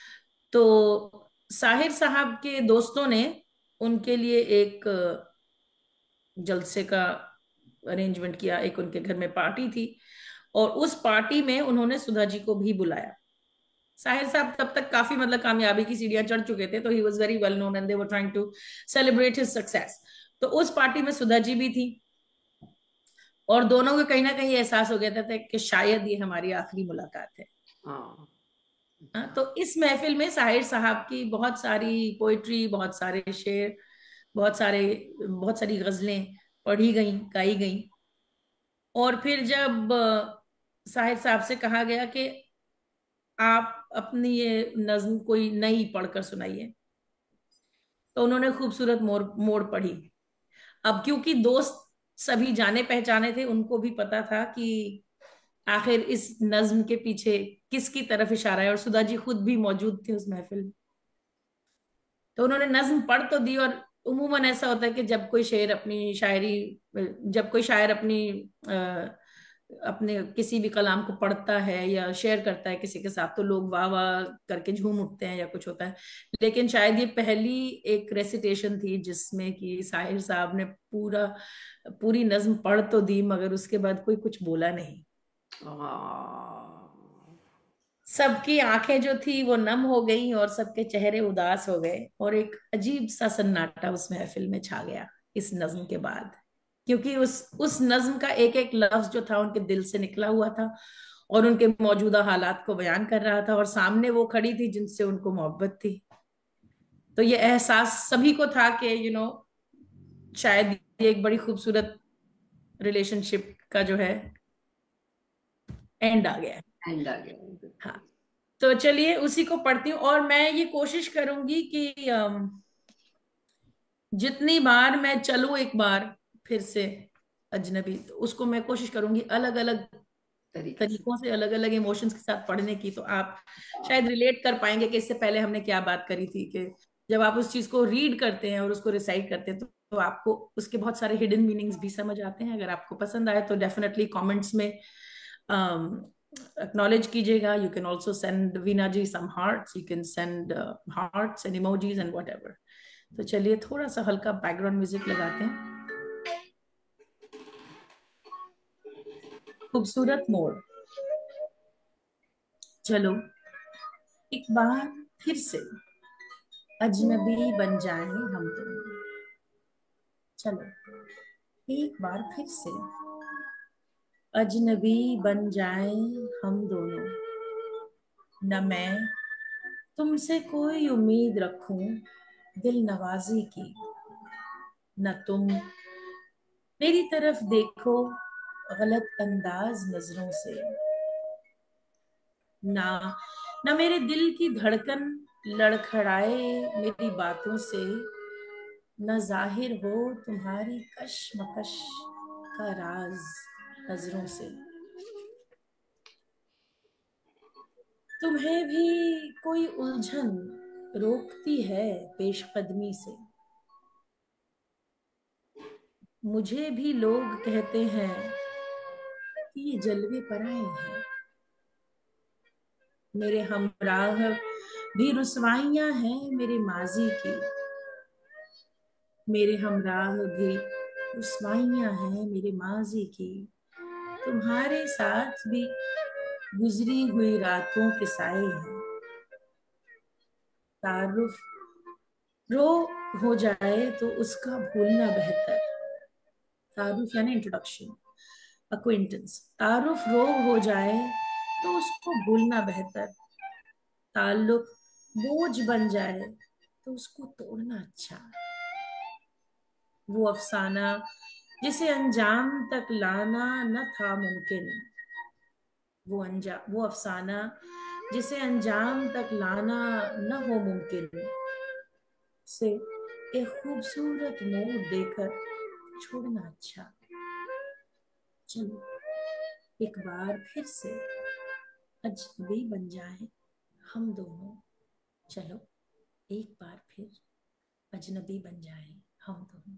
[SPEAKER 3] तो साहिर साहब के दोस्तों ने उनके लिए एक जलसे का अरेंजमेंट किया। एक उनके घर में पार्टी थी, और उस पार्टी में उन्होंने सुधा जी को भी बुलाया। साहिर साहब तब तक काफी मतलब कामयाबी की सीढ़ियां चढ़ चुके थे, तो he was very well known and they were trying to celebrate his success. तो उस पार्टी में सुधा जी भी थी, और दोनों को कहीं ना कहीं एहसास हो गया था कि शायद ये हमारी आखिरी मुलाकात है।
[SPEAKER 4] हाँ
[SPEAKER 3] हाँ, तो इस महफिल में साहिर साहब की बहुत सारी पोइट्री, बहुत सारे शेर, बहुत सारे बहुत सारी गजलें पढ़ी गई, गाई गई। और फिर जब अ, साहिर साहब से कहा गया कि आप अपनी ये नज्म कोई नई पढ़कर सुनाइए, तो उन्होंने खूबसूरत मोड़ मोड़ पढ़ी। अब क्योंकि दोस्त सभी जाने पहचाने थे, उनको भी पता था कि आखिर इस नज्म के पीछे किसकी तरफ इशारा है, और सुधा जी खुद भी मौजूद थे उस महफिल में। तो उन्होंने नज्म पढ़ तो दी। और उमूमन ऐसा होता है कि जब कोई शेर अपनी शायरी जब कोई शायर अपनी अ, अपने किसी भी कलाम को पढ़ता है या शेयर करता है किसी के साथ, तो लोग वाह वाह करके झूम उठते हैं या कुछ होता है। लेकिन शायद ये पहली एक रेसिटेशन थी जिसमें कि साहिर साहब ने पूरा पूरी नज्म पढ़ तो दी, मगर उसके बाद कोई कुछ बोला नहीं।
[SPEAKER 4] हाँ
[SPEAKER 3] सबकी आंखें जो थी वो नम हो गई, और सबके चेहरे उदास हो गए, और एक अजीब सा सन्नाटा उस महफिल में छा गया इस नज्म के बाद। क्योंकि उस उस नज्म का एक एक लफ्ज जो था उनके दिल से निकला हुआ था, और उनके मौजूदा हालात को बयान कर रहा था, और सामने वो खड़ी थी जिनसे उनको मोहब्बत थी। तो ये एहसास सभी को था कि यू नो शायद ये एक बड़ी खूबसूरत रिलेशनशिप का जो है एंड आ गया है।
[SPEAKER 4] एंड आ गया।
[SPEAKER 3] हाँ, तो चलिए उसी को पढ़ती हूँ। और मैं ये कोशिश करूंगी कि अम, जितनी बार मैं चलूं एक बार फिर से अजनबी, तो उसको मैं कोशिश करूंगी अलग अलग
[SPEAKER 4] तरीके से।
[SPEAKER 3] तरीकों से, अलग अलग इमोशंस के साथ पढ़ने की। तो आप शायद रिलेट कर पाएंगे कि इससे पहले हमने क्या बात करी थी, कि जब आप उस चीज को रीड करते हैं और उसको रिसाइट करते हैं तो, तो आपको उसके बहुत सारे हिडन मीनिंग्स भी समझ आते हैं। अगर आपको पसंद आए तो डेफिनेटली कमेंट्स में acknowledge कीजिएगा। You can also send Veena ji some hearts, you can send uh, hearts and emojis and whatever. तो चलिए थोड़ा सा हल्का बैकग्राउंड म्यूजिक लगाते हैं। खूबसूरत मोड़। चलो एक बार फिर से अजनबी बन जाएं हम दोनों। चलो एक बार फिर से अजनबी बन जाएं हम दोनों। न मैं तुमसे कोई उम्मीद रखूं दिल नवाजी की, न तुम मेरी तरफ देखो गलत अंदाज नजरों से। ना ना मेरे दिल की धड़कन लड़खड़ाए मेरी बातों से, न जाहिर हो तुम्हारी कशमकश का राज नजरों से। तुम्हें भी कोई उलझन रोकती है पेशकदमी से। मुझे भी लोग कहते हैं कि ये जलवे पराए हैं। मेरे हमराह भी रुसवाइयां हैं मेरे माजी की। मेरे हमराह भी रुसवाइयां हैं मेरे माजी की। तुम्हारे साथ भी गुजरी हुई रातों के साए हैं। तारुफ रो हो जाए तो उसका भूलना बेहतर। तारुफ यानी इंट्रोडक्शन, अक्विंटेंस। तारुफ रो हो जाए तो उसको भूलना बेहतर। ताल्लुक बोझ बन जाए तो उसको तोड़ना अच्छा। वो अफसाना जिसे अंजाम तक लाना न था मुमकिन। वो अंजाम वो अफसाना जिसे अंजाम तक लाना न हो मुमकिन, से एक खूबसूरत मोड़ देकर छोड़ना अच्छा। चलो एक बार फिर से अजनबी बन जाए हम दोनों। चलो एक बार फिर अजनबी बन जाए हम दोनों।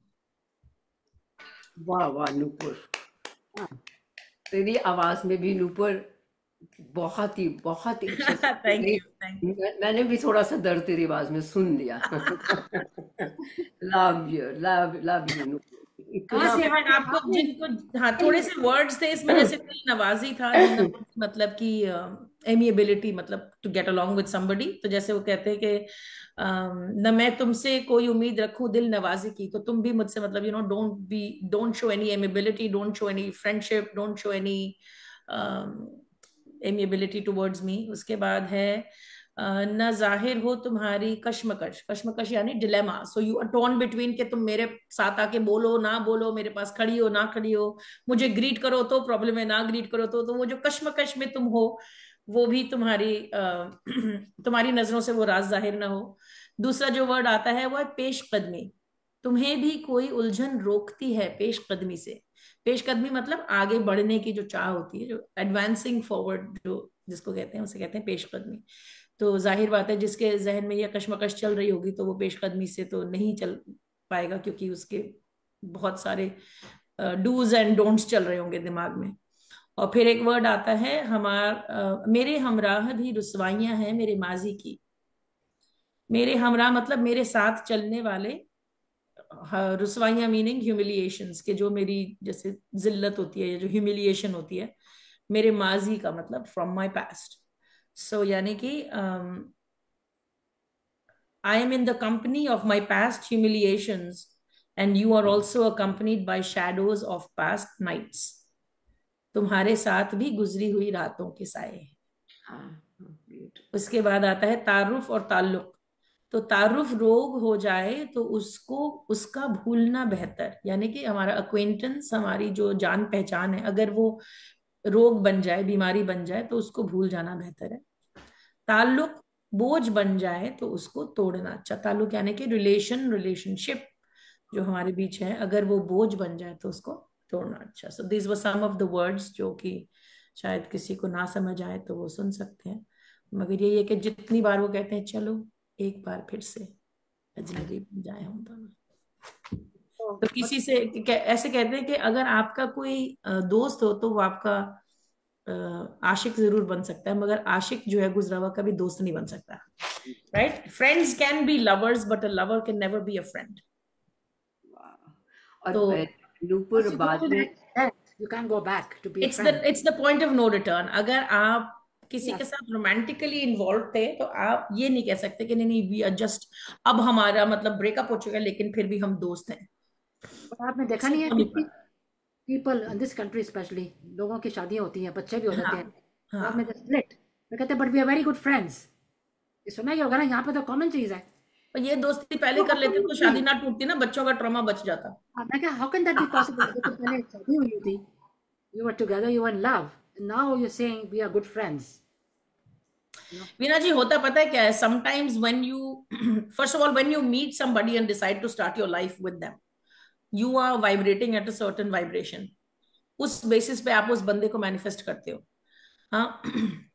[SPEAKER 4] वाह वाह नूपुर, तेरी आवाज में भी नूपुर बहुत ही बहुत ही अच्छे से बोल
[SPEAKER 3] थैंक
[SPEAKER 4] रही।
[SPEAKER 3] You thank you.
[SPEAKER 4] मैं- मैंने भी थोड़ा सा दर्द तेरी आवाज में सुन लिया। Love you love love you Nupur,
[SPEAKER 2] कहाँ
[SPEAKER 4] इतना
[SPEAKER 2] से
[SPEAKER 3] इवन
[SPEAKER 2] आपने
[SPEAKER 3] आपको
[SPEAKER 2] आपने
[SPEAKER 3] जिनको, हाँ थोड़े से वर्ड्स थे इसमें, जैसे दिल नवाजी था। दिल नवाजी मतलब कि एमिएबिलिटी, मतलब to get along with somebody. तो जैसे वो कहते हैं कि अम, न मैं तुमसे कोई उम्मीद रखूं दिल नवाजी की, तो तुम भी मुझसे मतलब you know don't be don't show any amiability, don't show any friendship, don't show any amiability towards me. उसके बाद है अ, न जाहिर हो तुम्हारी कश्मकश। कश्मकश यानी dilemma. So you are torn between के तुम मेरे साथ आके बोलो ना बोलो, मेरे पास खड़ी हो ना खड़ी हो, मुझे ग्रीट करो तो प्रॉब्लम है, ना ग्रीट करो तो तो वो जो कश्मकश में तुम हो, वो भी तुम्हारी अ, तुम्हारी नजरों से वो राज जाहिर ना हो। दूसरा जो वर्ड आता है वो है पेशकदमी। तुम्हें भी कोई उलझन रोकती है पेशकदमी से। पेशकदमी मतलब आगे बढ़ने की जो चाह होती है, जो एडवांसिंग फॉरवर्ड जो जिसको कहते हैं, उसे कहते हैं पेशकदमी। तो जाहिर बात है जिसके जहन में यह कश्मकश चल रही होगी तो वो पेशकदमी से तो नहीं चल पाएगा, क्योंकि उसके बहुत सारे डूज एंड डोंट्स चल रहे होंगे दिमाग में। और फिर एक वर्ड आता है हमार अ, मेरे हमराह भी रुसवाइयां हैं मेरे माजी की। मेरे हमराह मतलब मेरे साथ चलने वाले। हाँ, रुसवाइयां मीनिंग ह्यूमिलिएशंस के, जो मेरी जैसे जिल्लत होती है या जो ह्यूमिलिएशन होती है। मेरे माजी का मतलब फ्रॉम माय पास्ट। सो यानी कि I am in the company of my past humiliations, and you are also accompanied by shadows of past nights. तुम्हारे साथ भी गुजरी हुई रातों के साए।
[SPEAKER 4] हाँ, beautiful.
[SPEAKER 3] उसके बाद आता है तारुफ और ताल्लुक। तो तारुफ रोग हो जाए तो उसको उसका भूलना बेहतर, यानी कि हमारा अक्वेंटेंस, हमारी जो जान पहचान है, अगर वो रोग बन जाए, बीमारी बन जाए, तो उसको भूल जाना बेहतर है। ताल्लुक बोझ बन जाए तो उसको तोड़ना अच्छा। ताल्लुक यानी कि रिलेशन, रिलेशनशिप जो हमारे बीच है, अगर वो बोझ बन जाए तो उसको तोड़ना अच्छा। So this were some of the words जो कि शायद किसी को ना समझ आए तो वो सुन सकते हैं, मगर ये है कि जितनी बार वो कहते हैं चलो एक बार फिर से अजनबी बन जाए हम दोनों। तो किसी से ऐसे कहते हैं कि अगर आपका कोई दोस्त हो तो वो आपका आशिक जरूर बन सकता है, मगर आशिक जो है गुजरा हुआ कभी दोस्त नहीं बन सकता। Right? Friends can be lovers but a lover can never be a friend.
[SPEAKER 4] और
[SPEAKER 3] तो
[SPEAKER 4] नूपुर
[SPEAKER 2] once you go
[SPEAKER 4] बाद
[SPEAKER 2] to
[SPEAKER 4] में
[SPEAKER 2] that depth, you can't go back to be a
[SPEAKER 3] it's the
[SPEAKER 2] friend.
[SPEAKER 3] It's the point of no return. अगर आप किसी
[SPEAKER 2] Yes.
[SPEAKER 3] के साथ romantically involve थे तो आप ये नहीं कह सकते कि नहीं नहीं वी आर जस्ट, अब हमारा मतलब ब्रेकअप हो चुका है लेकिन फिर भी हम दोस्त हैं।
[SPEAKER 2] पर आपने देखा
[SPEAKER 3] इससे
[SPEAKER 2] नहीं है
[SPEAKER 3] हो नहीं
[SPEAKER 2] कितनी
[SPEAKER 3] पाता।
[SPEAKER 2] People in this country specially, लोगों की शादियां होती हैं, बच्चे भी हो
[SPEAKER 3] हाँ
[SPEAKER 2] जाते हैं, बाद में
[SPEAKER 3] हाँ।
[SPEAKER 2] स्प्लिट, वो कहते हैं but we are very good friends. ये सुना ही होगा ना, यहाँ पे तो कॉमन चीज है।
[SPEAKER 3] पर ये दोस्ती पहले
[SPEAKER 2] तो
[SPEAKER 3] कर
[SPEAKER 2] how can
[SPEAKER 3] लेते
[SPEAKER 2] it
[SPEAKER 3] तो
[SPEAKER 2] be?
[SPEAKER 3] शादी ना टूटती ना, बच्चों का ट्रॉमा बच जाता।
[SPEAKER 2] हाँ, मैं क्या, how can that be possible? देखो पहले शादी हुई थी, you were together, you were in love, now you saying we are good friends.
[SPEAKER 3] Veena ji होता पता है क्या है, sometimes when you first of all when you meet somebody and decide to start your life with them, you are vibrating at a certain vibration. उस basis पे आप उस बंदे को मैनिफेस्ट करते हो। हाँ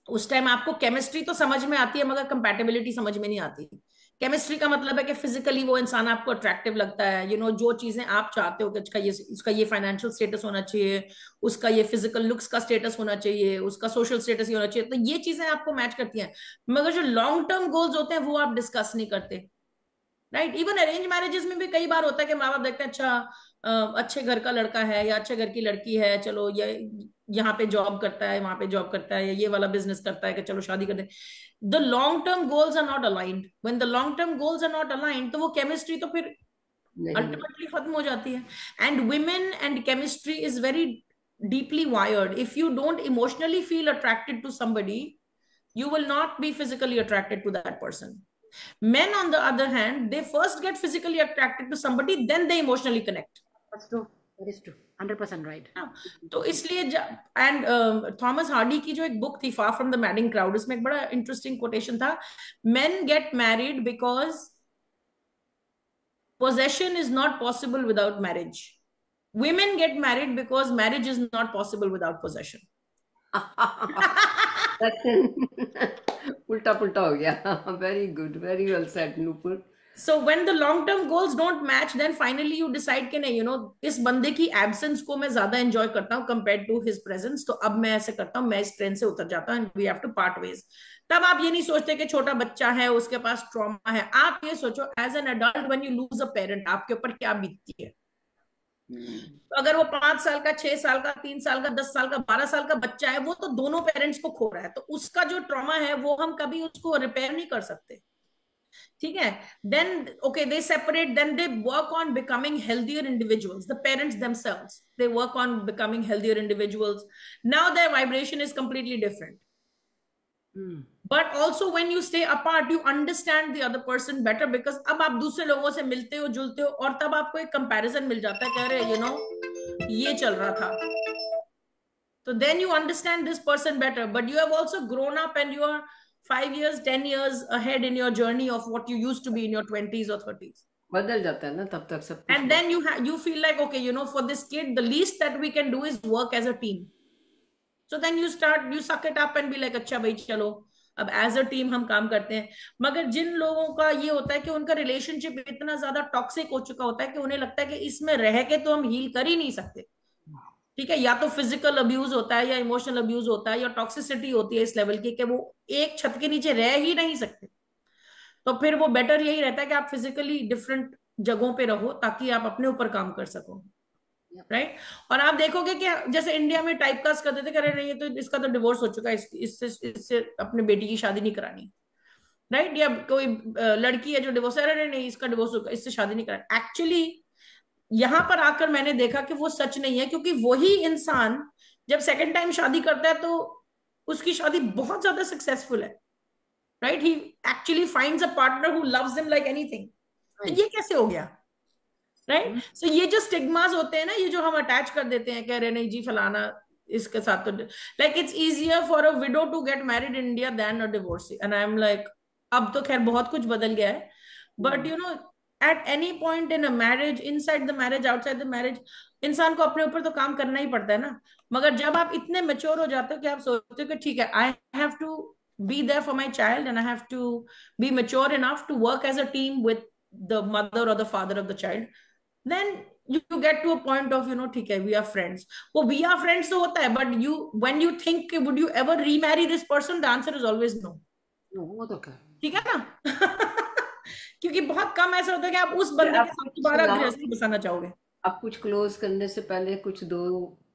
[SPEAKER 3] उस टाइम आपको केमिस्ट्री तो समझ में आती है मगर कंपैटिबिलिटी समझ में नहीं आती। केमिस्ट्री का मतलब है कि फिजिकली वो इंसान आपको अट्रैक्टिव लगता है, यू you नो know, जो चीजें आप चाहते हो कि इसका ये उसका ये फाइनेंशियल स्टेटस होना चाहिए, उसका ये फिजिकल लुक्स का स्टेटस होना चाहिए, उसका सोशल स्टेटस ही होना चाहिए, तो ये चीजें आपको मैच करती हैं। मगर जो लॉन्ग टर्म गोल्स होते हैं वो आप डिस्कस नहीं करते, राइट। इवन अरेंज मैरिजेस में भी कई बार होता है कि माँ बाप देखते हैं अच्छा अ, अच्छे घर का लड़का है या अच्छे घर की लड़की है, चलो ये यहाँ पे जॉब करता है, वहां पे जॉब करता है, या ये वाला बिजनेस करता है, कि चलो शादी कर दे। The long term goals are not aligned. When the long term goals are not aligned तो वो केमिस्ट्री तो फिर
[SPEAKER 4] नहीं है।
[SPEAKER 3] अल्टीमेटली खत्म हो जाती है। And women and chemistry is very deeply wired. If you don't emotionally feel attracted to somebody, you will not be physically attracted to that person. Men, on the other hand, they first get physically attracted to somebody, then they emotionally connect.
[SPEAKER 2] That's true. That is true. one hundred percent right.
[SPEAKER 3] हाँ, तो इसलिए and Thomas Hardy की जो एक book थी far from the madding crowd, उसमें एक बड़ा इंटरेस्टिंग कोटेशन था, men get married because possession is not possible without marriage. Women get married because marriage is not possible without possession.
[SPEAKER 4] उल्टा पुल्टा हो गया। Very good, very well said Nupur.
[SPEAKER 3] So when the long term goals don't match, then finally you decide कि नहीं, you know, इस बंदे की absence को मैं ज्यादा enjoy करता हूँ compared to his presence, तो अब मैं ऐसे करता हूँ, मैं इस ट्रेन से उतर जाता हूँ, and we have to part ways. तब आप ये नहीं सोचते कि छोटा बच्चा है उसके पास ट्रॉमा है, आप ये सोचो as an adult when you lose a parent आपके ऊपर क्या बीतती है। तो अगर वो पांच साल का, छह साल का, तीन साल का, दस साल का, बारह साल का बच्चा है, वो तो दोनों पेरेंट्स को खो रहा है, तो उसका जो ट्रॉमा है वो हम कभी उसको रिपेयर नहीं कर सकते, ठीक है। Then okay they separate, then they work on becoming healthier individuals, the parents themselves they work on becoming healthier individuals, now their vibration is completely different. But also when you stay apart you understand the other person better, because अब आप दूसरे लोगों से मिलते हो, जुलते हो, और तब आपको एक कंपैरिजन मिल जाता है, कह रहे यू नो ये चल रहा था, तो then you understand this person better, but you have also grown up and you are five years, ten years ahead in your journey of what you used to be in your twenties or thirties.
[SPEAKER 4] बदल जाता है ना तब तक सब कुछ।
[SPEAKER 3] And then you ha- you feel like, okay, you know, for this kid, the least that we can do is work as a team. So then you start, you suck it up and be like, अच्छा भाई चलो अब as a team हम काम करते हैं। मगर जिन लोगों का ये होता है कि उनका रिलेशनशिप इतना ज्यादा टॉक्सिक हो चुका होता है कि उन्हें लगता है कि इसमें रह के तो हम हील कर ही नहीं सकते, ठीक है, या तो फिजिकल अब्यूज होता है या इमोशनल अब्यूज होता है या टॉक्सिसिटी होती है इस लेवल की कि वो एक छत के नीचे रह ही नहीं सकते, तो फिर वो बेटर यही रहता है कि आप फिजिकली डिफरेंट जगहों पे रहो ताकि आप अपने ऊपर काम कर सको, राइट right? और आप देखोगे कि जैसे इंडिया में टाइपकास्ट कर देते कह रहे नहीं, तो इसका तो डिवोर्स हो चुका है, इस, इससे इससे अपने बेटी की शादी नहीं करानी, राइट right? या कोई लड़की है जो डिवोर्स, अरे नहीं इसका डिवोर्स होगा, इससे शादी नहीं करानी। एक्चुअली यहां पर आकर मैंने देखा कि वो सच नहीं है, क्योंकि वही इंसान जब सेकंड टाइम शादी करता है तो उसकी शादी बहुत ज्यादा सक्सेसफुल है, right. He actually finds a partner who loves him like anything. तो ये कैसे हो गया, राइट right? सो so ये जो स्टिग्मास होते हैं ना, ये जो हम अटैच कर देते हैं, कह रहे नहीं जी फलाना इसके साथ, तो like it's easier for a widow to get married in India than a divorcee, and I am like अब तो खैर बहुत कुछ बदल गया है, but you know at any point in a marriage, inside the marriage, outside the marriage, इंसान को अपने ऊपर तो काम करना ही पड़ता है ना। मगर जब आप इतने मेच्योर हो जाते हो कि आप सोचते हो कि ठीक है, I have to be there for my child and I have to be mature enough to work as a team with the mother और the father of the child, then you get to a point of, you know, ठीक है, we are friends, वो we are friends तो होता है, but you when you think would you ever remarry this person, the answer is always no.
[SPEAKER 2] वो तो क्या,
[SPEAKER 3] ठीक है ना। क्योंकि बहुत कम ऐसा होता है कि आप उस बंदे के साथ दोबारा गृहस्थी बसाना चाहोगे।
[SPEAKER 4] आप कुछ क्लोज करने से पहले कुछ दो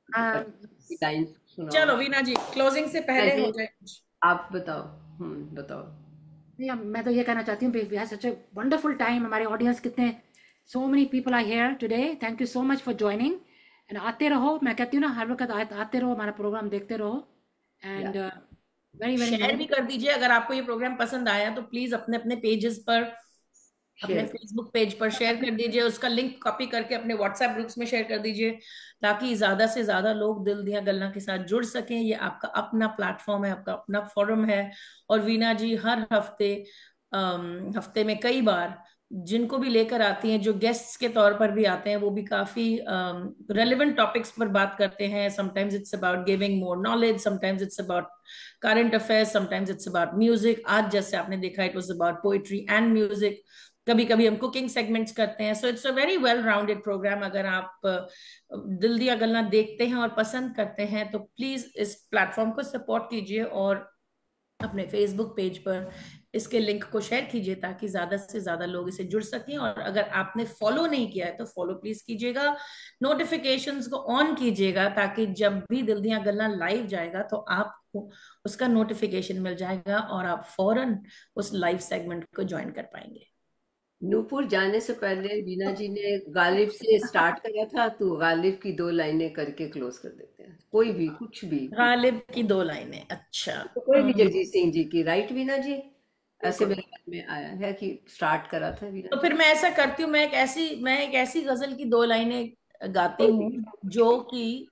[SPEAKER 4] लाइन सुनाओ।
[SPEAKER 3] चलो वीना जी क्लोजिंग से पहले हो जाए,
[SPEAKER 4] आप बताओ। हम्म बताओ।
[SPEAKER 2] या मैं तो ये कहना चाहती हूँ, we had such a wonderful time, हमारे ऑडियंस कितने, so many people are here today, thank you so much for joining, and आते रहो, मैं कहती हूँ ना हर वक्त आते रहो, हमारा प्रोग्राम देखते रहो, एंड वेरी वेरी
[SPEAKER 3] शेयर भी कर दीजिए अगर आपको ये प्रोग्राम पसंद आया तो प्लीज अपने अपने पेजेस पर, अपने फेसबुक पेज पर शेयर कर दीजिए, उसका लिंक कॉपी करके अपने व्हाट्सएप ग्रुप्स में शेयर कर दीजिए ताकि ज्यादा से ज्यादा लोग दिल दिया गल्ला के साथ जुड़ सकें। ये आपका अपना प्लेटफॉर्म है, आपका अपना फोरम है, और वीना जी हर हफ्ते हफ्ते में कई बार जिनको भी लेकर आती हैं, जो गेस्ट्स के तौर पर भी आते हैं, वो भी काफी रेलेवेंट टॉपिक्स पर बात करते हैं. Sometimes it's about giving more knowledge, sometimes it's about current affairs, sometimes it's about music. आज जैसे आपने देखा, it was about poetry and music. कभी कभी हम कुकिंग सेगमेंट्स करते हैं. So it's a very well rounded programme. अगर आप अ, दिल दिया गल्ला देखते हैं और पसंद करते हैं तो प्लीज इस प्लेटफॉर्म को सपोर्ट कीजिए और अपने फेसबुक पेज पर इसके लिंक को शेयर कीजिए, ताकि ज्यादा से ज्यादा लोग इसे जुड़ सकें. और अगर आपने फॉलो नहीं किया है तो फॉलो प्लीज कीजिएगा, नोटिफिकेशंस को ऑन कीजिएगा, ताकि जब भी दिल दिया गल्ला लाइव जाएगा तो आपको उसका नोटिफिकेशन मिल जाएगा और आप फौरन उस लाइव सेगमेंट को ज्वाइन कर पाएंगे.
[SPEAKER 4] नूपुर, जाने से पहले बीना जी ने गालिब से स्टार्ट करा था, तो गालिब की दो लाइनें करके क्लोज कर देते हैं. कोई भी, कुछ भी,
[SPEAKER 3] गालिब की दो लाइनें. अच्छा,
[SPEAKER 4] तो कोई भी, जगजीत सिंह जी की. राइट बीना जी? ऐसे मेरे मन में आया है कि स्टार्ट करा था बीना.
[SPEAKER 3] तो फिर मैं ऐसा करती हूँ, मैं एक ऐसी मैं एक ऐसी गजल की दो लाइनें गाती हूँ जो कि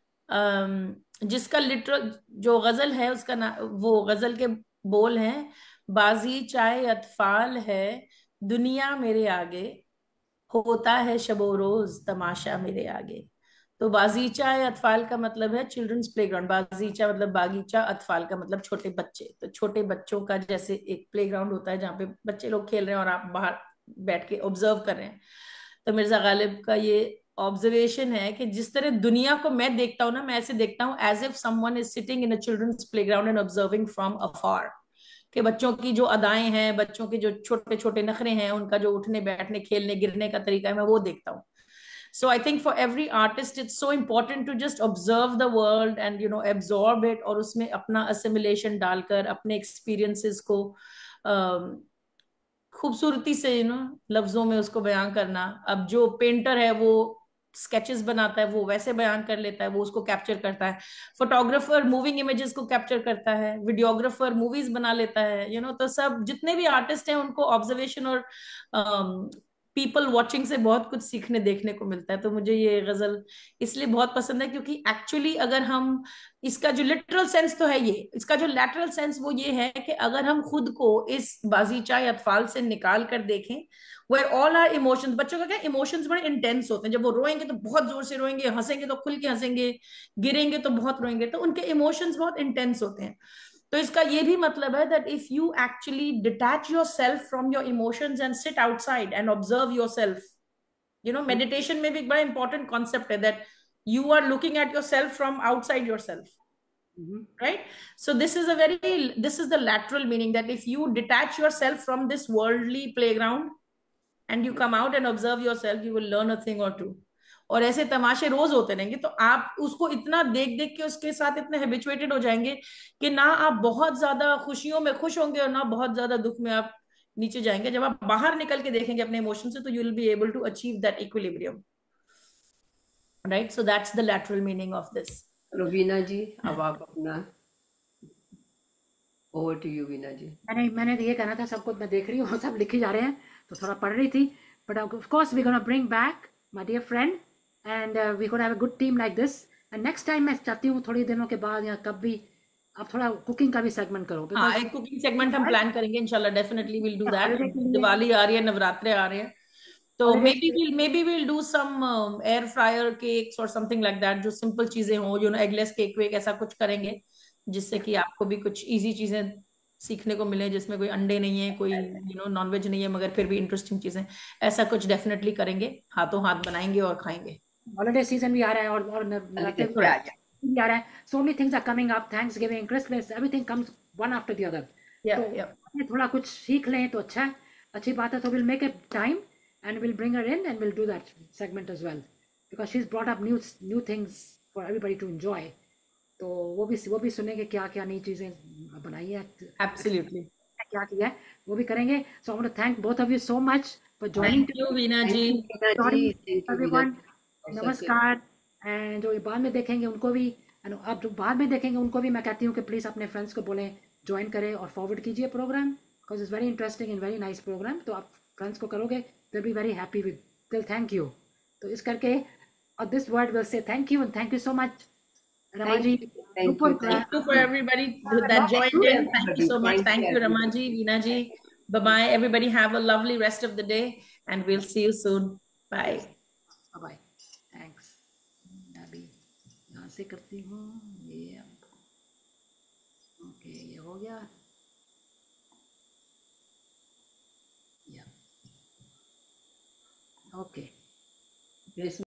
[SPEAKER 3] अम, जिसका लिटरल जो गजल है उसका ना, वो गजल के बोल हैं: बाजी चाहे अतफाल है दुनिया मेरे आगे, होता है शबो रोज तमाशा मेरे आगे. तो बागीचा है, अतफाल का मतलब है चिल्ड्रंस प्लेग्राउंड. बागीचा मतलब बागीचा, अतफाल का मतलब छोटे बच्चे. तो छोटे बच्चों का जैसे एक प्लेग्राउंड होता है जहाँ पे बच्चे लोग खेल रहे हैं और आप बाहर बैठ के ऑब्जर्व कर रहे हैं. तो मिर्जा गालिब का ये ऑब्जर्वेशन है कि जिस तरह दुनिया को मैं देखता हूँ ना, मैं ऐसे देखता हूँ as if someone is sitting in a children's playground and observing from afar. कि बच्चों की जो अदाएं हैं, बच्चों के जो छोटे छोटे नखरे हैं, उनका जो उठने बैठने खेलने गिरने का तरीका है, मैं वो देखता हूँ. So I think for every artist it's so important to just observe the world and you know absorb it, और उसमें अपना assimilation डालकर अपने experiences को um, खूबसूरती से यू नो लफ्जों में उसको बयान करना. अब जो पेंटर है वो स्केचेस बनाता है, वो वैसे बयान कर लेता है, वो उसको कैप्चर करता है. फोटोग्राफर मूविंग इमेजेस को कैप्चर करता है, वीडियोग्राफर मूवीज बना लेता है, यू you नो know, तो सब जितने भी आर्टिस्ट हैं उनको ऑब्जर्वेशन और पीपल वॉचिंग से बहुत कुछ सीखने देखने को मिलता है. तो मुझे ये गजल इसलिए बहुत पसंद है क्योंकि एक्चुअली अगर हम इसका जो लिटरल सेंस तो है ये, इसका जो लैटरल सेंस वो ये है कि अगर हम खुद को इस बागीचा या अतफाल से निकाल कर देखें, वेयर ऑल आर इमोशंस. बच्चों का क्या इमोशंस बड़े इंटेंस होते हैं. जब वो रोएंगे तो बहुत जोर से रोएंगे, हंसेंगे तो खुल के हंसेंगे, गिरेंगे तो बहुत रोएंगे. तो उनके इमोशंस बहुत इंटेंस होते हैं. तो इसका ये भी मतलब है that if you actually detach yourself from your emotions and sit outside and observe yourself, you know meditation में भी एक बड़ा इंपॉर्टेंट कॉन्सेप्ट है that you are looking at yourself from outside yourself. Mm-hmm. Right? So this is a very, this is the lateral meaning, that if you detach yourself from this worldly playground and you come out and observe yourself, you will learn a thing or two. और ऐसे तमाशे रोज होते रहेंगे तो आप उसको इतना देख देख के उसके साथ इतने हैबिचुएटेड हो जाएंगे कि ना आप बहुत ज्यादा खुशियों में खुश होंगे और ना बहुत ज्यादा दुख में आप नीचे जाएंगे. जब आप बाहर निकल के देखेंगे अपने इमोशन से, तो you will be able to achieve that equilibrium. Right, so that's the lateral meaning of this.
[SPEAKER 4] Veena ji, अब आप अपना, over to you वीना जी.
[SPEAKER 2] मैंने मैंने ये कहना था, सबको मैं देख रही हूँ सब लिखे जा रहे हैं तो थोड़ा पढ़ रही थी. But of course we're gonna bring back my dear friend and uh, we're gonna have a good team like this. And next time मैं चाहती हूँ थोड़ी दिनों के बाद या कब भी आप थोड़ा कुकिंग का भी सेगमेंट करो.
[SPEAKER 3] हाँ, एक कुकिंग सेगमेंट हम प्लान करेंगे इंशाल्लाह. Definitely will do that. Diwali आ रही है, नवरात्रे आ रहे हैं, तो maybe we'll maybe we'll do some um, air fryer cakes or something like that, जो सिंपल चीजें हो, you know, एगलेस केक वेक ऐसा कुछ करेंगे जिससे कि आपको भी कुछ इजी चीजें सीखने को मिले, जिसमें कोई अंडे नहीं है, कोई यू नो नॉन वेज नहीं है, मगर फिर भी इंटरेस्टिंग चीजें. ऐसा कुछ डेफिनेटली करेंगे, हाथों हाथ बनाएंगे और खाएंगे.
[SPEAKER 2] हॉलिडे सीजन भी आ रहा है और और नवरात्रि भी आ रहा है. So many things are coming up. Thanksgiving, Christmas, everything comes one after the other. तो थोड़ा कुछ सीख लें तो अच्छा है, अच्छी बात है. तो will make a time and we'll bring her in and we'll do that segment as well, because she's brought up new new things for everybody to enjoy. तो वो भी वो भी सुनेंगे क्या क्या नई चीजें बनाई है.
[SPEAKER 3] Absolutely.
[SPEAKER 2] क्या किया है वो भी करेंगे. So I want to thank both of you so much for joining.
[SPEAKER 3] Thank you Veena ji.
[SPEAKER 2] Everyone, नमस्कार. and जो बाद में देखेंगे उनको भी, आप जो बाद में देखेंगे उनको भी मैं कहती हूँ कि प्लीज अपने फ्रेंड्स को बोलें ज्वाइन करें और फॉरवर्ड कीजिए programme, because it's very interesting and very nice programme. तो आप फ्रेंड्स को करोगे, they'll be very happy with. They'll thank you. तो इस करके और this word will say thank you and thank you so much. Ramaji,
[SPEAKER 4] thank you,
[SPEAKER 3] thank you for everybody that joined in. Thank you so much. Thank you Ramaji, Veena ji. Bye bye, everybody. Have a lovely rest of the day, and we'll see you soon. Bye.
[SPEAKER 2] Bye bye, thanks. मैं अभी यहाँ से करती हूँ ये। Okay, ये हो गया। या ओके।